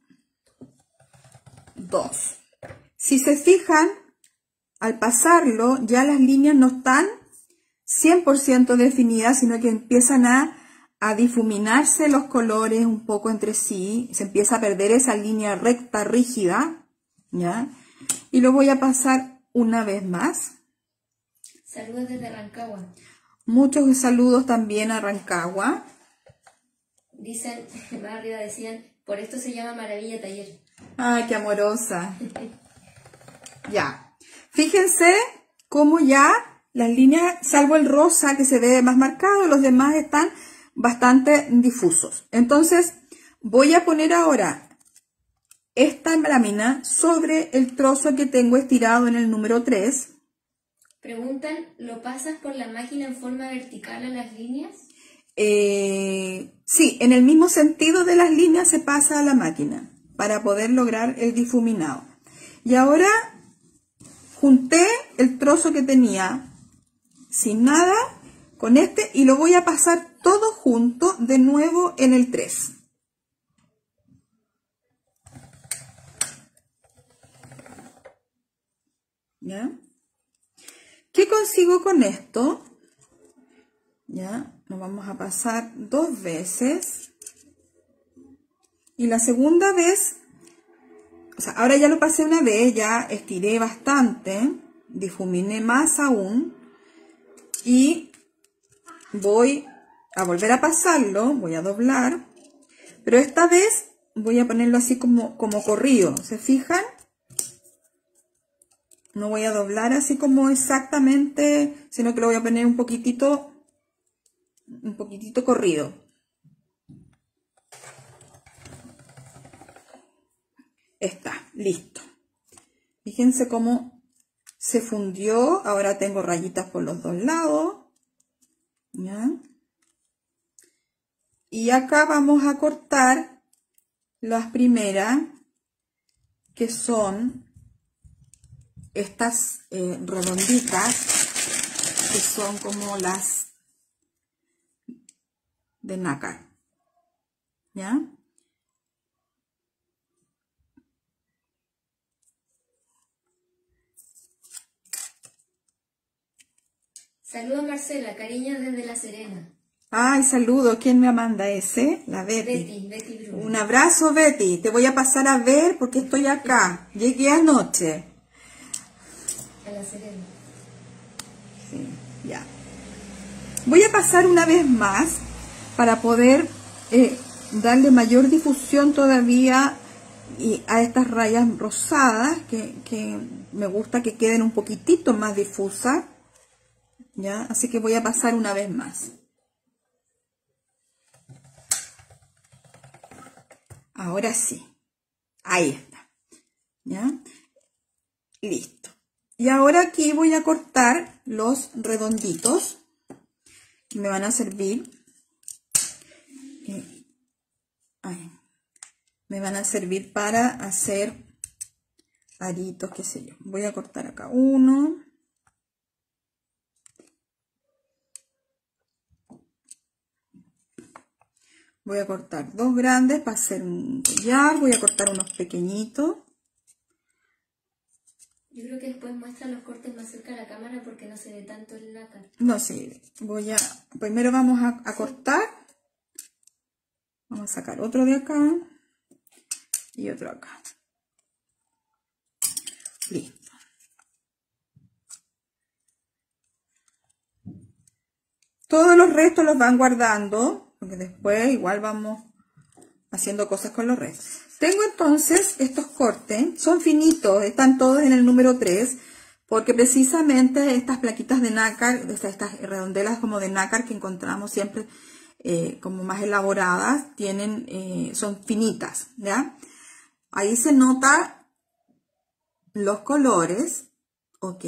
2. Si se fijan, al pasarlo ya las líneas no están 100% definidas, sino que empiezan a difuminarse los colores un poco entre sí. Se empieza a perder esa línea recta, rígida, ¿ya? Y lo voy a pasar una vez más. Saludos desde Rancagua. Muchos saludos también a Rancagua. Dicen, más arriba decían, por esto se llama Maravilla Taller. Ay, qué amorosa. Ya. Fíjense cómo ya las líneas, salvo el rosa que se ve más marcado, los demás están bastante difusos. Entonces, voy a poner ahora esta lámina sobre el trozo que tengo estirado en el número 3. Preguntan, ¿lo pasas por la máquina en forma vertical a las líneas? Sí, en el mismo sentido de las líneas se pasa a la máquina para poder lograr el difuminado. Y ahora junté el trozo que tenía sin nada con este y lo voy a pasar todo junto de nuevo en el 3. ¿Ya? ¿Qué consigo con esto? Ya, nos vamos a pasar 2 veces. Y la segunda vez, o sea, ahora ya lo pasé una vez, ya estiré bastante, difuminé más aún. Y voy a volver a pasarlo, voy a doblar. Pero esta vez voy a ponerlo así como corrido, ¿se fijan? No voy a doblar así como exactamente, sino que lo voy a poner un poquitito corrido. Está, listo. Fíjense cómo se fundió. Ahora tengo rayitas por los dos lados. ¿Ya? Y acá vamos a cortar las primeras, que son estas redonditas, que son como las de nácar. ¿Ya? Saludos Marcela, cariños desde La Serena. Ay, saludo. ¿Quién me manda ese? La Betty. Betty Bruno. Un abrazo, Betty. Te voy a pasar a ver porque estoy acá. Llegué anoche. A La Serena. Sí, ya. Voy a pasar una vez más para poder darle mayor difusión todavía a estas rayas rosadas que me gusta que queden un poquitito más difusas. ¿Ya? Así que voy a pasar una vez más. Ahora sí. Ahí está. ¿Ya? Listo. Y ahora aquí voy a cortar los redonditos que me van a servir. Me van a servir para hacer aritos, qué sé yo. Voy a cortar acá uno. Voy a cortar 2 grandes para hacer un collar. Voy a cortar unos pequeñitos. Yo creo que después muestra los cortes más cerca de la cámara porque no se ve tanto el nácar. No sé, primero vamos a cortar. Vamos a sacar otro de acá y otro acá. Listo. Todos los restos los van guardando, porque después igual vamos haciendo cosas con los restos. Tengo entonces estos cortes, son finitos, están todos en el número 3, porque precisamente estas plaquitas de nácar, estas redondelas como de nácar que encontramos siempre como más elaboradas, son finitas, ¿ya? Ahí se nota los colores, ¿ok?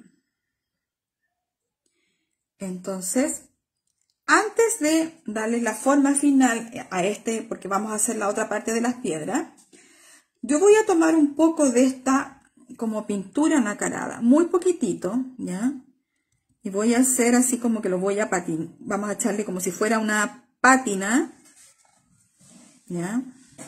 Entonces, antes de darle la forma final a porque vamos a hacer la otra parte de las piedras, yo voy a tomar un poco de esta como pintura nacarada, muy poquitito, ¿ya? Y voy a hacer así como que lo voy a patinar, vamos a echarle como si fuera una pátina, ¿ya?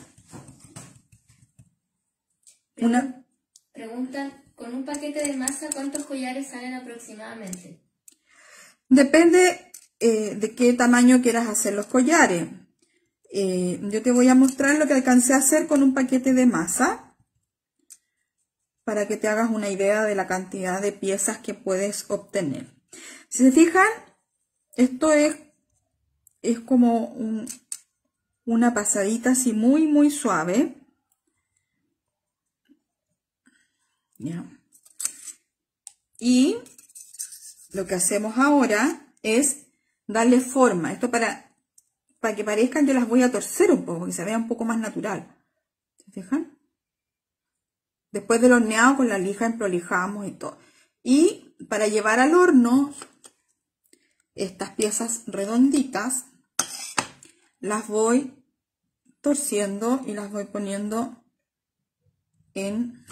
Preguntan, ¿con un paquete de masa cuántos collares salen aproximadamente? Depende de qué tamaño quieras hacer los collares. Yo te voy a mostrar lo que alcancé a hacer con un paquete de masa para que te hagas una idea de la cantidad de piezas que puedes obtener. Si se fijan, esto es como una pasadita así muy, muy suave. ¿Ya? Y lo que hacemos ahora es darle forma. Esto para que parezcan, yo las voy a torcer un poco, que se vea un poco más natural. ¿Se fijan? Después del horneado con la lija emprolijamos y todo. Y para llevar al horno, estas piezas redonditas las voy torciendo y las voy poniendo en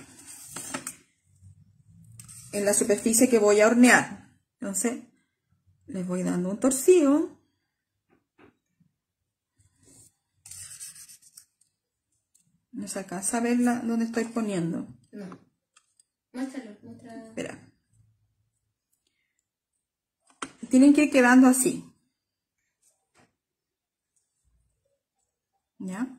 la superficie que voy a hornear. Entonces les voy dando un torcido. No se alcanza a ver dónde estoy poniendo. No. Muéstralo, muéstralo. Espera. Tienen que ir quedando así. ¿Ya?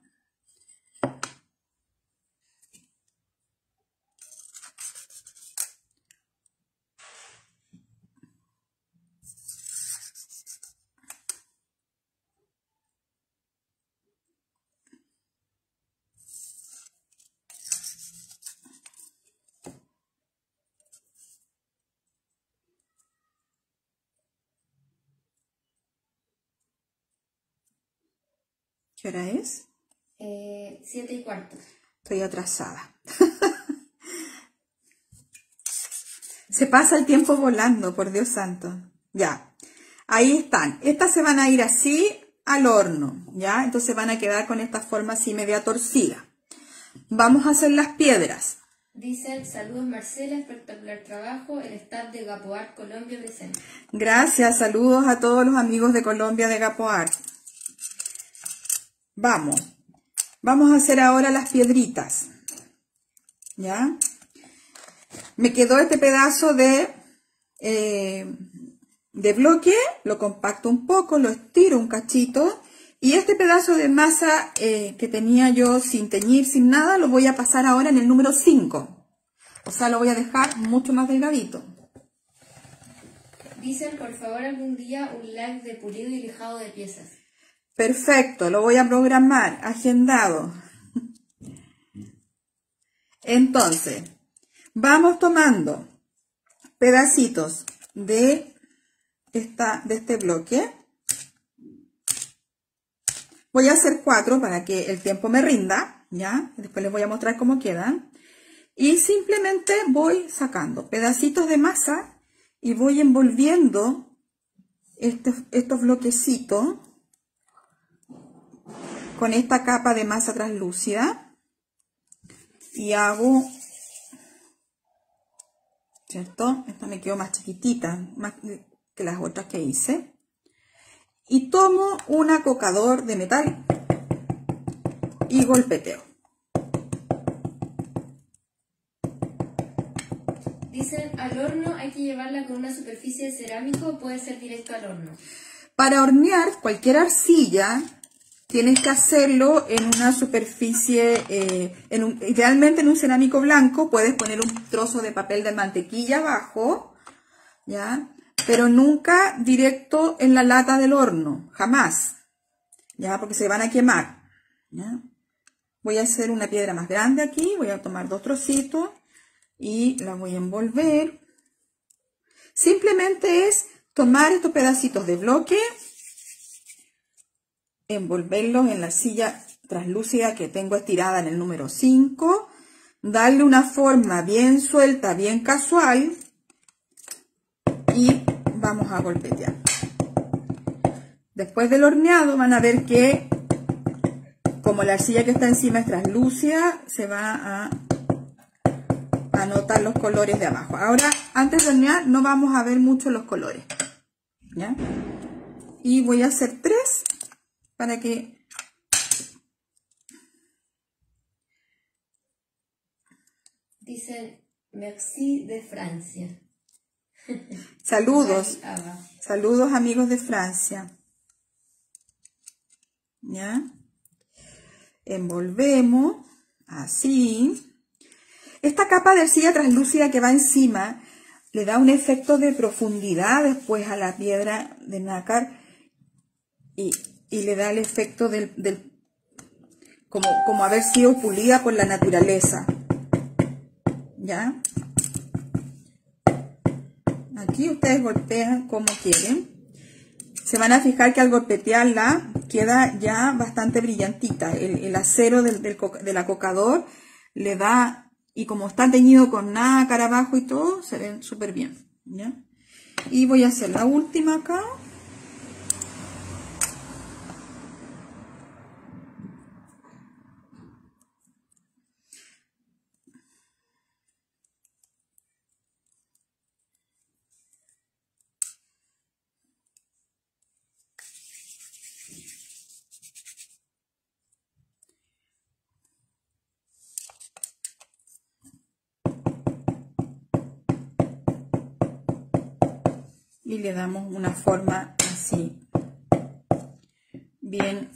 ¿Qué hora es? 7:15. Estoy atrasada. Se pasa el tiempo volando, por Dios santo. Ya, ahí están. Estas se van a ir así al horno, ¿ya? Entonces van a quedar con esta forma así media torcida. Vamos a hacer las piedras. Dicen, saludos Marcela, espectacular trabajo, el staff de Gapoar Colombia presente. Gracias, saludos a todos los amigos de Colombia de Gapoar. Vamos a hacer ahora las piedritas, ¿ya? Me quedó este pedazo de bloque, lo compacto un poco, lo estiro un cachito, y este pedazo de masa que tenía yo sin teñir, sin nada, lo voy a pasar ahora en el número 5. O sea, lo voy a dejar mucho más delgadito. Dicen, por favor, algún día un live de pulido y lijado de piezas. Perfecto, lo voy a programar, agendado. Entonces, vamos tomando pedacitos de este bloque. Voy a hacer 4 para que el tiempo me rinda, ¿ya? Después les voy a mostrar cómo quedan. Y simplemente voy sacando pedacitos de masa y voy envolviendo estos bloquecitos con esta capa de masa translúcida y hago, ¿cierto? Esta me quedó más chiquitita, más que las otras que hice. Y tomo un acocador de metal y golpeteo. Dicen, al horno hay que llevarla con una superficie de cerámico o puede ser directo al horno. Para hornear cualquier arcilla, tienes que hacerlo en una superficie, idealmente en un cerámico blanco. Puedes poner un trozo de papel de mantequilla abajo, ¿ya? Pero nunca directo en la lata del horno, jamás, ¿ya? Porque se van a quemar, ¿ya? Voy a hacer una piedra más grande aquí, voy a tomar 2 trocitos y la voy a envolver. Simplemente es tomar estos pedacitos de bloque, envolverlos en la arcilla translúcida que tengo estirada en el número 5, darle una forma bien suelta, bien casual y vamos a golpetear. Después del horneado van a ver que como la arcilla que está encima es translúcida, se va a notar los colores de abajo. Ahora, antes de hornear, no vamos a ver mucho los colores, ¿ya? Y voy a hacer 3 para que... Dicen, merci de Francia. Saludos, saludos amigos de Francia. ¿Ya? Envolvemos así. Esta capa de arcilla translúcida que va encima le da un efecto de profundidad después a la piedra de nácar y le da el efecto del como haber sido pulida por la naturaleza. ¿Ya? Aquí ustedes golpean como quieren. Se van a fijar que al golpetearla queda ya bastante brillantita. El acero del acocador le da, y como está teñido con nácar abajo y todo, se ven súper bien. ¿Ya? Y voy a hacer la última acá. Y le damos una forma así, bien.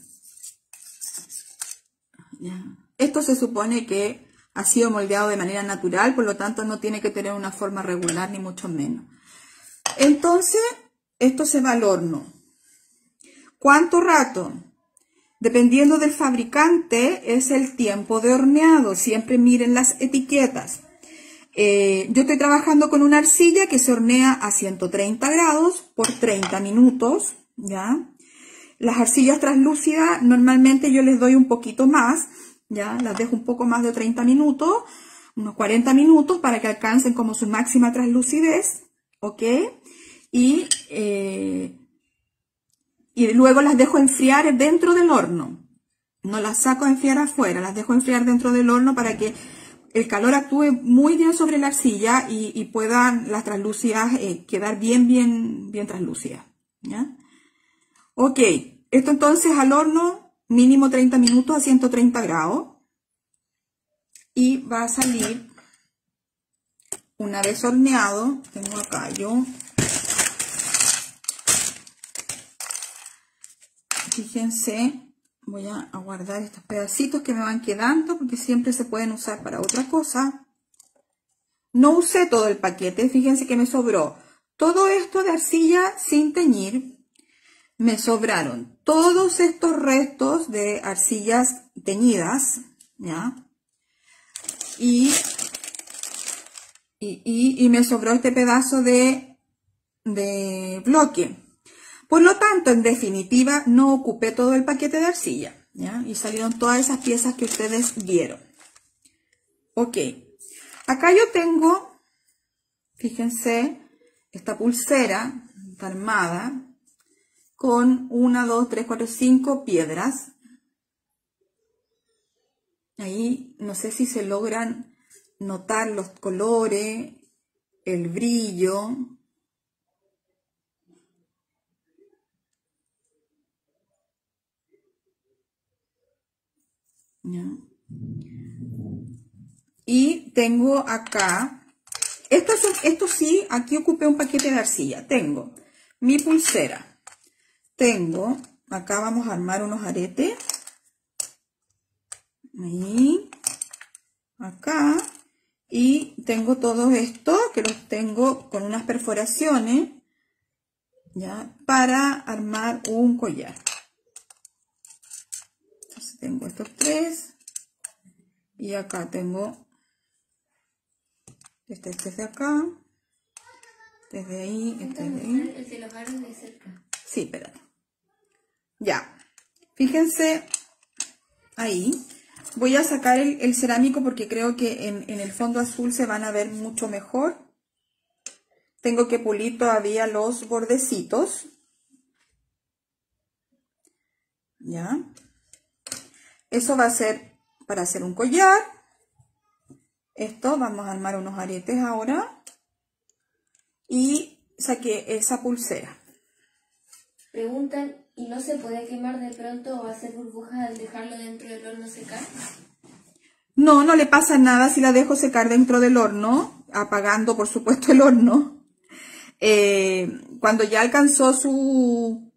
Ya. Esto se supone que ha sido moldeado de manera natural, por lo tanto no tiene que tener una forma regular ni mucho menos. Entonces, esto se va al horno. ¿Cuánto rato? Dependiendo del fabricante es el tiempo de horneado. Siempre miren las etiquetas. Yo estoy trabajando con una arcilla que se hornea a 130 grados por 30 minutos, ¿ya? Las arcillas translúcidas normalmente yo les doy un poquito más, ¿ya? Las dejo un poco más de 30 minutos, unos 40 minutos para que alcancen como su máxima translucidez, ¿ok? Y luego las dejo enfriar dentro del horno. No las saco a enfriar afuera, las dejo enfriar dentro del horno para que el calor actúe muy bien sobre la arcilla y puedan las translúcidas quedar bien translúcidas, ¿ya? Ok, esto entonces al horno mínimo 30 minutos a 130 grados y va a salir una vez horneado. Tengo acá yo, fíjense. Voy a guardar estos pedacitos que me van quedando porque siempre se pueden usar para otra cosa. No usé todo el paquete, fíjense que me sobró todo esto de arcilla sin teñir. Me sobraron todos estos restos de arcillas teñidas, ¿ya? Y me sobró este pedazo de bloque. Por lo tanto, en definitiva, no ocupé todo el paquete de arcilla, ¿ya? Y salieron todas esas piezas que ustedes vieron. Ok. Acá yo tengo, fíjense, esta pulsera armada con 1, 2, 3, 4, 5 piedras. Ahí no sé si se logran notar los colores, el brillo. ¿Ya? Y tengo acá, esto sí, aquí ocupé un paquete de arcilla. Tengo mi pulsera, tengo, acá vamos a armar unos aretes, ahí, acá, y tengo todo esto que los tengo con unas perforaciones, ya, para armar un collar. Entonces tengo estos tres y acá tengo este de acá, desde ahí, este de ahí. El de los aros de cerca. Sí, espérate. Ya, fíjense ahí. Voy a sacar el cerámico porque creo que en el fondo azul se van a ver mucho mejor. Tengo que pulir todavía los bordecitos. Ya. Eso va a ser para hacer un collar. Esto, vamos a armar unos aretes ahora. Y saqué esa pulsera. Preguntan, ¿y no se puede quemar de pronto o hacer burbujas al dejarlo dentro del horno secar? No, no le pasa nada si la dejo secar dentro del horno, apagando por supuesto el horno. Cuando ya alcanzó su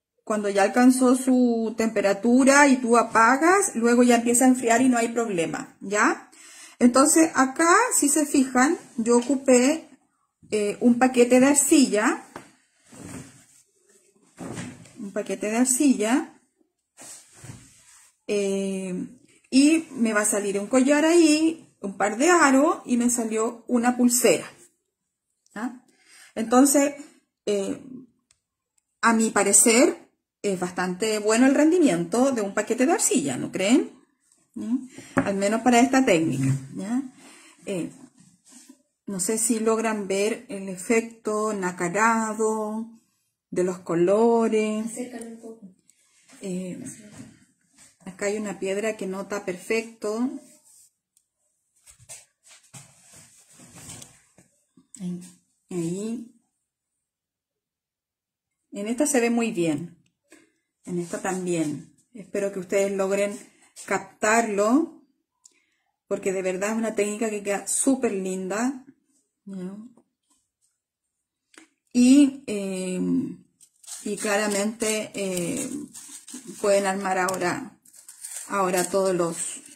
temperatura y tú apagas, luego ya empieza a enfriar y no hay problema, ¿ya? Entonces acá, si se fijan, yo ocupé un paquete de arcilla. Y me va a salir un collar ahí, un par de aros y me salió una pulsera. ¿Ya? Entonces, a mi parecer, es bastante bueno el rendimiento de un paquete de arcilla, ¿no creen? ¿Ya? Al menos para esta técnica. ¿Ya? No sé si logran ver el efecto nacarado de los colores. Acércalo un poco. Acá hay una piedra que nota perfecto. Ahí. En esta se ve muy bien. En esta también. Espero que ustedes logren captarlo, porque de verdad es una técnica que queda súper linda. ¿Ya? Y claramente pueden armar ahora todos los...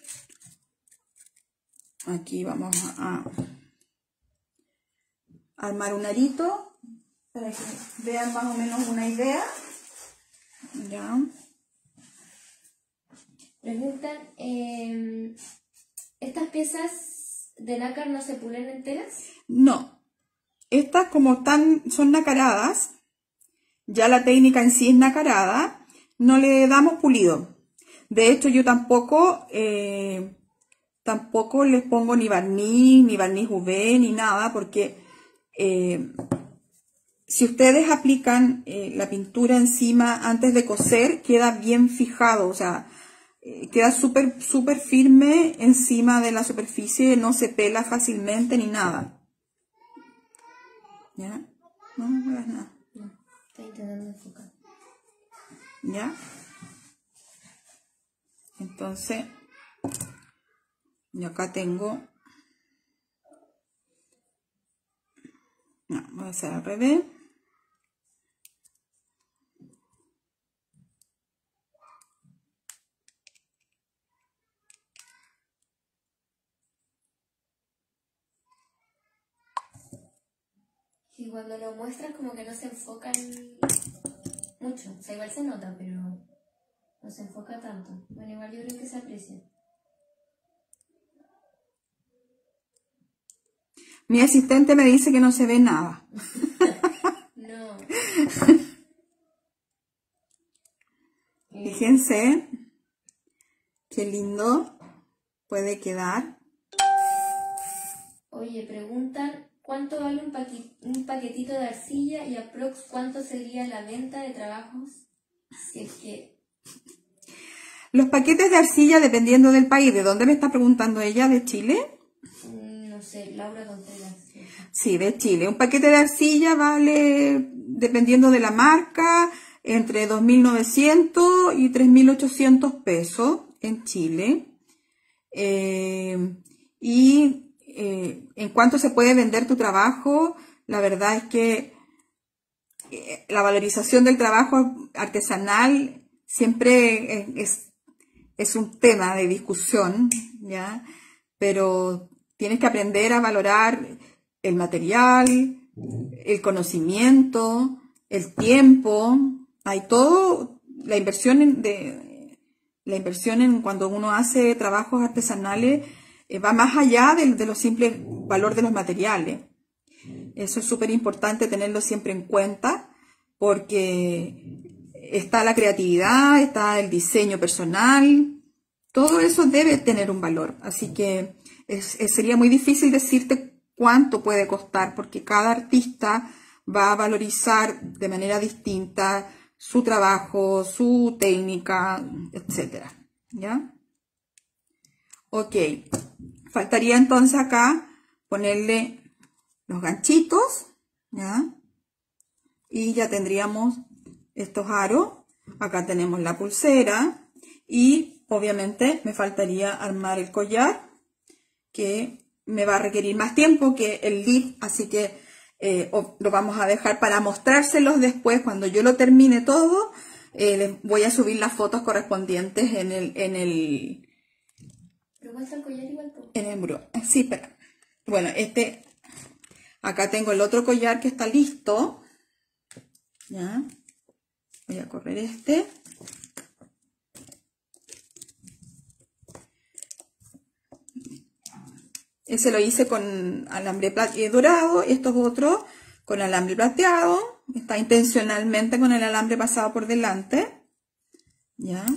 Aquí vamos a armar un arito para que vean más o menos una idea. Ya. Preguntan, ¿estas piezas de nácar no se pulen enteras? No. Estas como son nacaradas, ya la técnica en sí es nacarada, no le damos pulido. De hecho, yo tampoco les pongo ni barniz UV, ni nada, porque si ustedes aplican la pintura encima antes de coser, queda bien fijado, o sea, queda súper firme encima de la superficie, no se pela fácilmente ni nada. ¿Ya? No veas nada. No, estoy intentando enfocar. ¿Ya? Entonces, yo acá tengo... No, voy a hacer al revés. Y cuando lo muestras como que no se enfocan mucho. O sea, igual se nota, pero no se enfoca tanto. Bueno, igual yo creo que se aprecia. Mi asistente me dice que no se ve nada. No. Fíjense qué lindo puede quedar. Oye, preguntan, ¿cuánto vale un paquetito de arcilla y aprox cuánto sería la venta de trabajos? Si es que... Los paquetes de arcilla, dependiendo del país, ¿de dónde me está preguntando ella? ¿De Chile? No sé, Laura Contreras. Sí, de Chile. Un paquete de arcilla vale, dependiendo de la marca, entre 2.900 y 3.800 pesos en Chile. En cuanto se puede vender tu trabajo, la verdad es que la valorización del trabajo artesanal siempre es un tema de discusión, ¿ya? Pero tienes que aprender a valorar el material, el conocimiento, el tiempo. Hay todo, la inversión en cuando uno hace trabajos artesanales va más allá de los simples valor de los materiales. Eso es súper importante tenerlo siempre en cuenta, porque está la creatividad, está el diseño personal, todo eso debe tener un valor. Así que sería muy difícil decirte cuánto puede costar, porque cada artista va a valorizar de manera distinta su trabajo, su técnica, etcétera. ¿Ya? Ok. Faltaría entonces acá ponerle los ganchitos, ¿ya? Y ya tendríamos estos aros. Acá tenemos la pulsera y obviamente me faltaría armar el collar, que me va a requerir más tiempo que el lip, así que lo vamos a dejar para mostrárselos después. Cuando yo lo termine todo, les voy a subir las fotos correspondientes en el ¿Pero muestra el collar igual? en el muro. Sí, pero bueno, acá tengo el otro collar que está listo. ¿Ya? Voy a correr este. Ese lo hice con alambre dorado, esto es otro con alambre plateado. Está intencionalmente con el alambre pasado por delante. ¿Ya?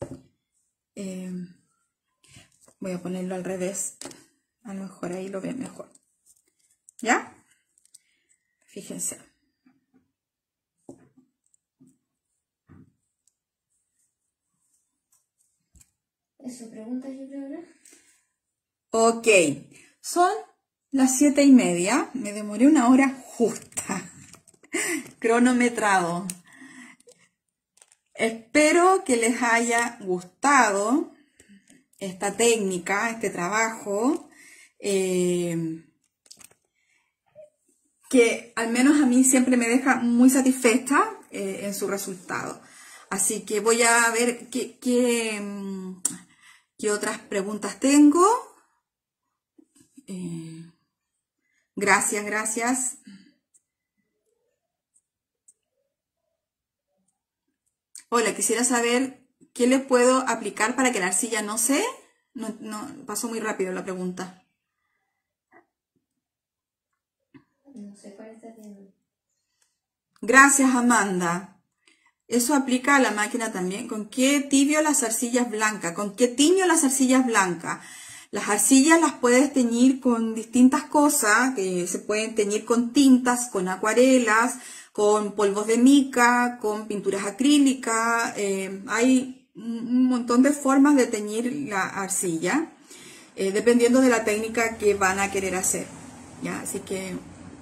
Voy a ponerlo al revés. A lo mejor ahí lo ven mejor. ¿Ya? Fíjense. Eso, preguntas yo creo, ¿no? Ok. Son las 7:30. Me demoré una hora justa. Cronometrado. Espero que les haya gustado esta técnica, este trabajo, que al menos a mí siempre me deja muy satisfecha en su resultado. Así que voy a ver qué otras preguntas tengo. Gracias, gracias. Hola, quisiera saber qué le puedo aplicar para que la arcilla no se... No, pasó muy rápido la pregunta. No sé cuál está viendo. Gracias, Amanda. Eso aplica a la máquina también. ¿Con qué tibio las arcillas blancas? ¿Con qué tiño las arcillas blancas? Las arcillas las puedes teñir con distintas cosas, que se pueden teñir con tintas, con acuarelas, con polvos de mica, con pinturas acrílicas. Hay un montón de formas de teñir la arcilla, dependiendo de la técnica que van a querer hacer, ¿ya? Así que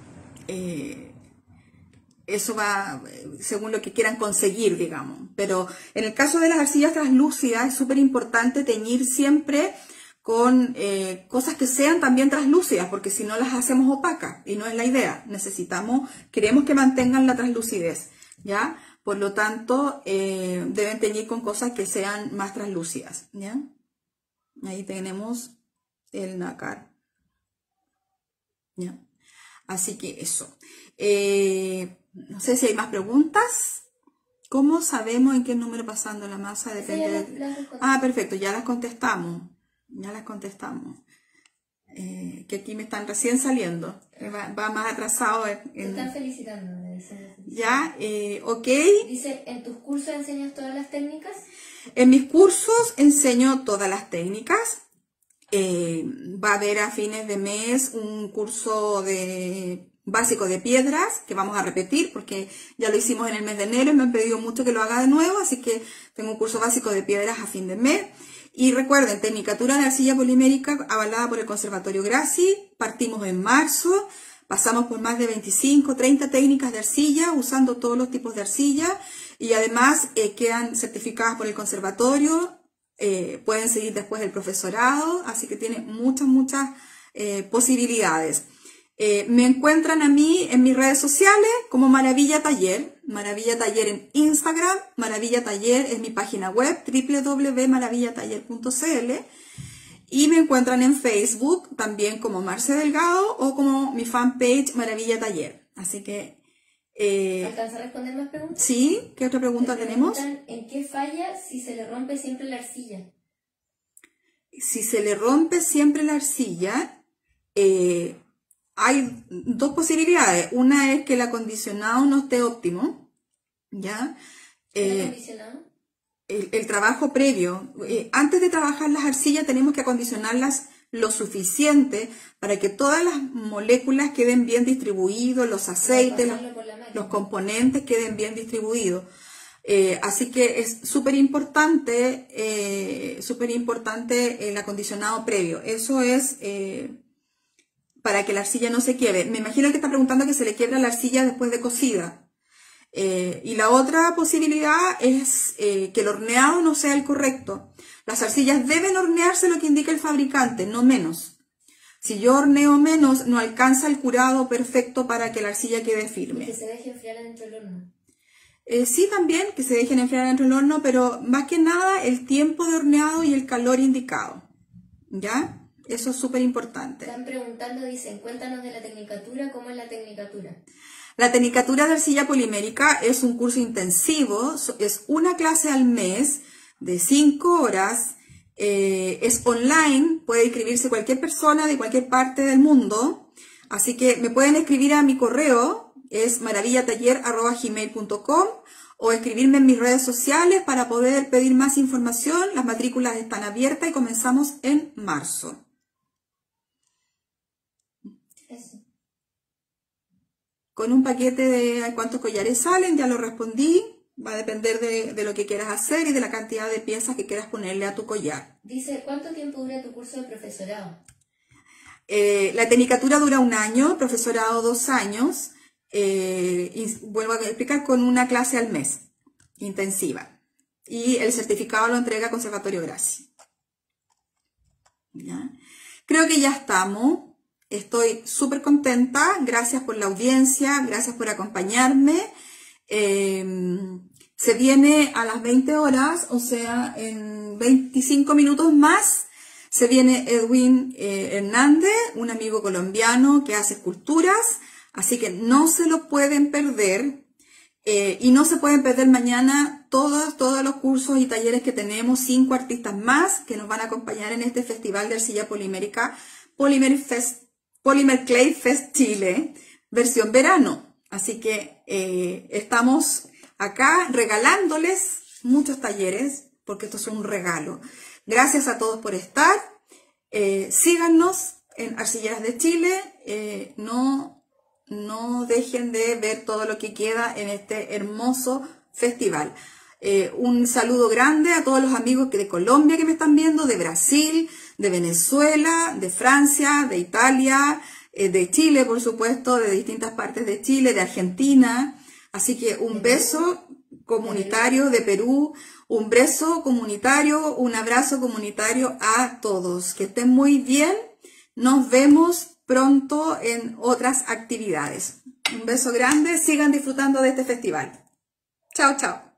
eso va según lo que quieran conseguir, digamos. Pero en el caso de las arcillas translúcidas es súper importante teñir siempre con cosas que sean también translúcidas, porque si no las hacemos opacas y no es la idea. Queremos que mantengan la translucidez, ¿ya? Por lo tanto, deben teñir con cosas que sean más translúcidas, ¿ya? Ahí tenemos el nácar, ¿ya? Así que eso. No sé si hay más preguntas. ¿Cómo sabemos en qué número pasando la masa? Depende de... Ah, perfecto, ya las contestamos. Ya las contestamos. Que aquí me están recién saliendo. Va más atrasado. Te están felicitando. Ya, ok. Dice, ¿en tus cursos enseñas todas las técnicas? En mis cursos enseño todas las técnicas. Va a haber a fines de mes un curso básico de piedras que vamos a repetir porque ya lo hicimos en el mes de enero y me han pedido mucho que lo haga de nuevo, así que tengo un curso básico de piedras a fin de mes. Y recuerden, Tecnicatura de Arcilla Polimérica avalada por el Conservatorio Grassi. Partimos en marzo, pasamos por más de 25, 30 técnicas de arcilla, usando todos los tipos de arcilla, y además quedan certificadas por el Conservatorio. Pueden seguir después el profesorado, así que tiene muchas posibilidades. Me encuentran a mí en mis redes sociales como Maravilla Taller en Instagram. Maravilla Taller es mi página web, www.maravillataller.cl, y me encuentran en Facebook también como Marce Delgado o como mi fanpage Maravilla Taller. Así que... ¿Alcanza a responder más preguntas? Sí, ¿qué otra pregunta tenemos? ¿En qué falla si se le rompe siempre la arcilla? Si se le rompe siempre la arcilla, hay dos posibilidades. Una es que el acondicionado no esté óptimo, ¿ya? ¿El acondicionado? El trabajo previo. Antes de trabajar las arcillas tenemos que acondicionarlas lo suficiente para que todas las moléculas queden bien distribuidos, los aceites, los componentes queden bien distribuidos. Así que es súper importante el acondicionado previo. Eso es para que la arcilla no se quiebre. Me imagino que está preguntando que se le quiebra la arcilla después de cocida. Y la otra posibilidad es que el horneado no sea el correcto. Las arcillas deben hornearse lo que indica el fabricante, no menos. Si yo horneo menos, no alcanza el curado perfecto para que la arcilla quede firme. ¿Y que se deje enfriar dentro del horno? Sí, también, que se dejen enfriar dentro del horno, pero más que nada el tiempo de horneado y el calor indicado. ¿Ya? Eso es súper importante. Están preguntando, dicen, cuéntanos de la tecnicatura, ¿cómo es la tecnicatura? La Tecnicatura de Arcilla Polimérica es un curso intensivo, es una clase al mes de 5 horas, Es online, puede inscribirse cualquier persona de cualquier parte del mundo. Así que me pueden escribir a mi correo, es maravillataller@gmail.com, o escribirme en mis redes sociales para poder pedir más información. Las matrículas están abiertas y comenzamos en marzo. Eso. Con un paquete de cuántos collares salen, ya lo respondí. Va a depender de lo que quieras hacer y de la cantidad de piezas que quieras ponerle a tu collar. Dice, ¿cuánto tiempo dura tu curso de profesorado? La tecnicatura dura 1 año, profesorado 2 años. Y vuelvo a explicar, con una clase al mes, intensiva. Y el certificado lo entrega Conservatorio Gracia. ¿Ya? Creo que ya estamos. Estoy súper contenta. Gracias por la audiencia, gracias por acompañarme. Se viene a las 20 horas, o sea, en 25 minutos más, se viene Edwin Hernández, un amigo colombiano que hace esculturas, así que no se lo pueden perder. Y no se pueden perder mañana todos los cursos y talleres que tenemos, 5 artistas más que nos van a acompañar en este Festival de Arcilla Polimérica, Polymer Clay Fest Chile, versión verano. Así que estamos acá regalándoles muchos talleres, porque esto es un regalo. Gracias a todos por estar. Síganos en Arcilleras de Chile. No dejen de ver todo lo que queda en este hermoso festival. Un saludo grande a todos los amigos de Colombia que me están viendo, de Brasil, de Venezuela, de Francia, de Italia, de Chile, por supuesto, de distintas partes de Chile, de Argentina. Así que un beso comunitario de Perú, un beso comunitario, un abrazo comunitario a todos. Que estén muy bien. Nos vemos pronto en otras actividades. Un beso grande. Sigan disfrutando de este festival. Chao, chao.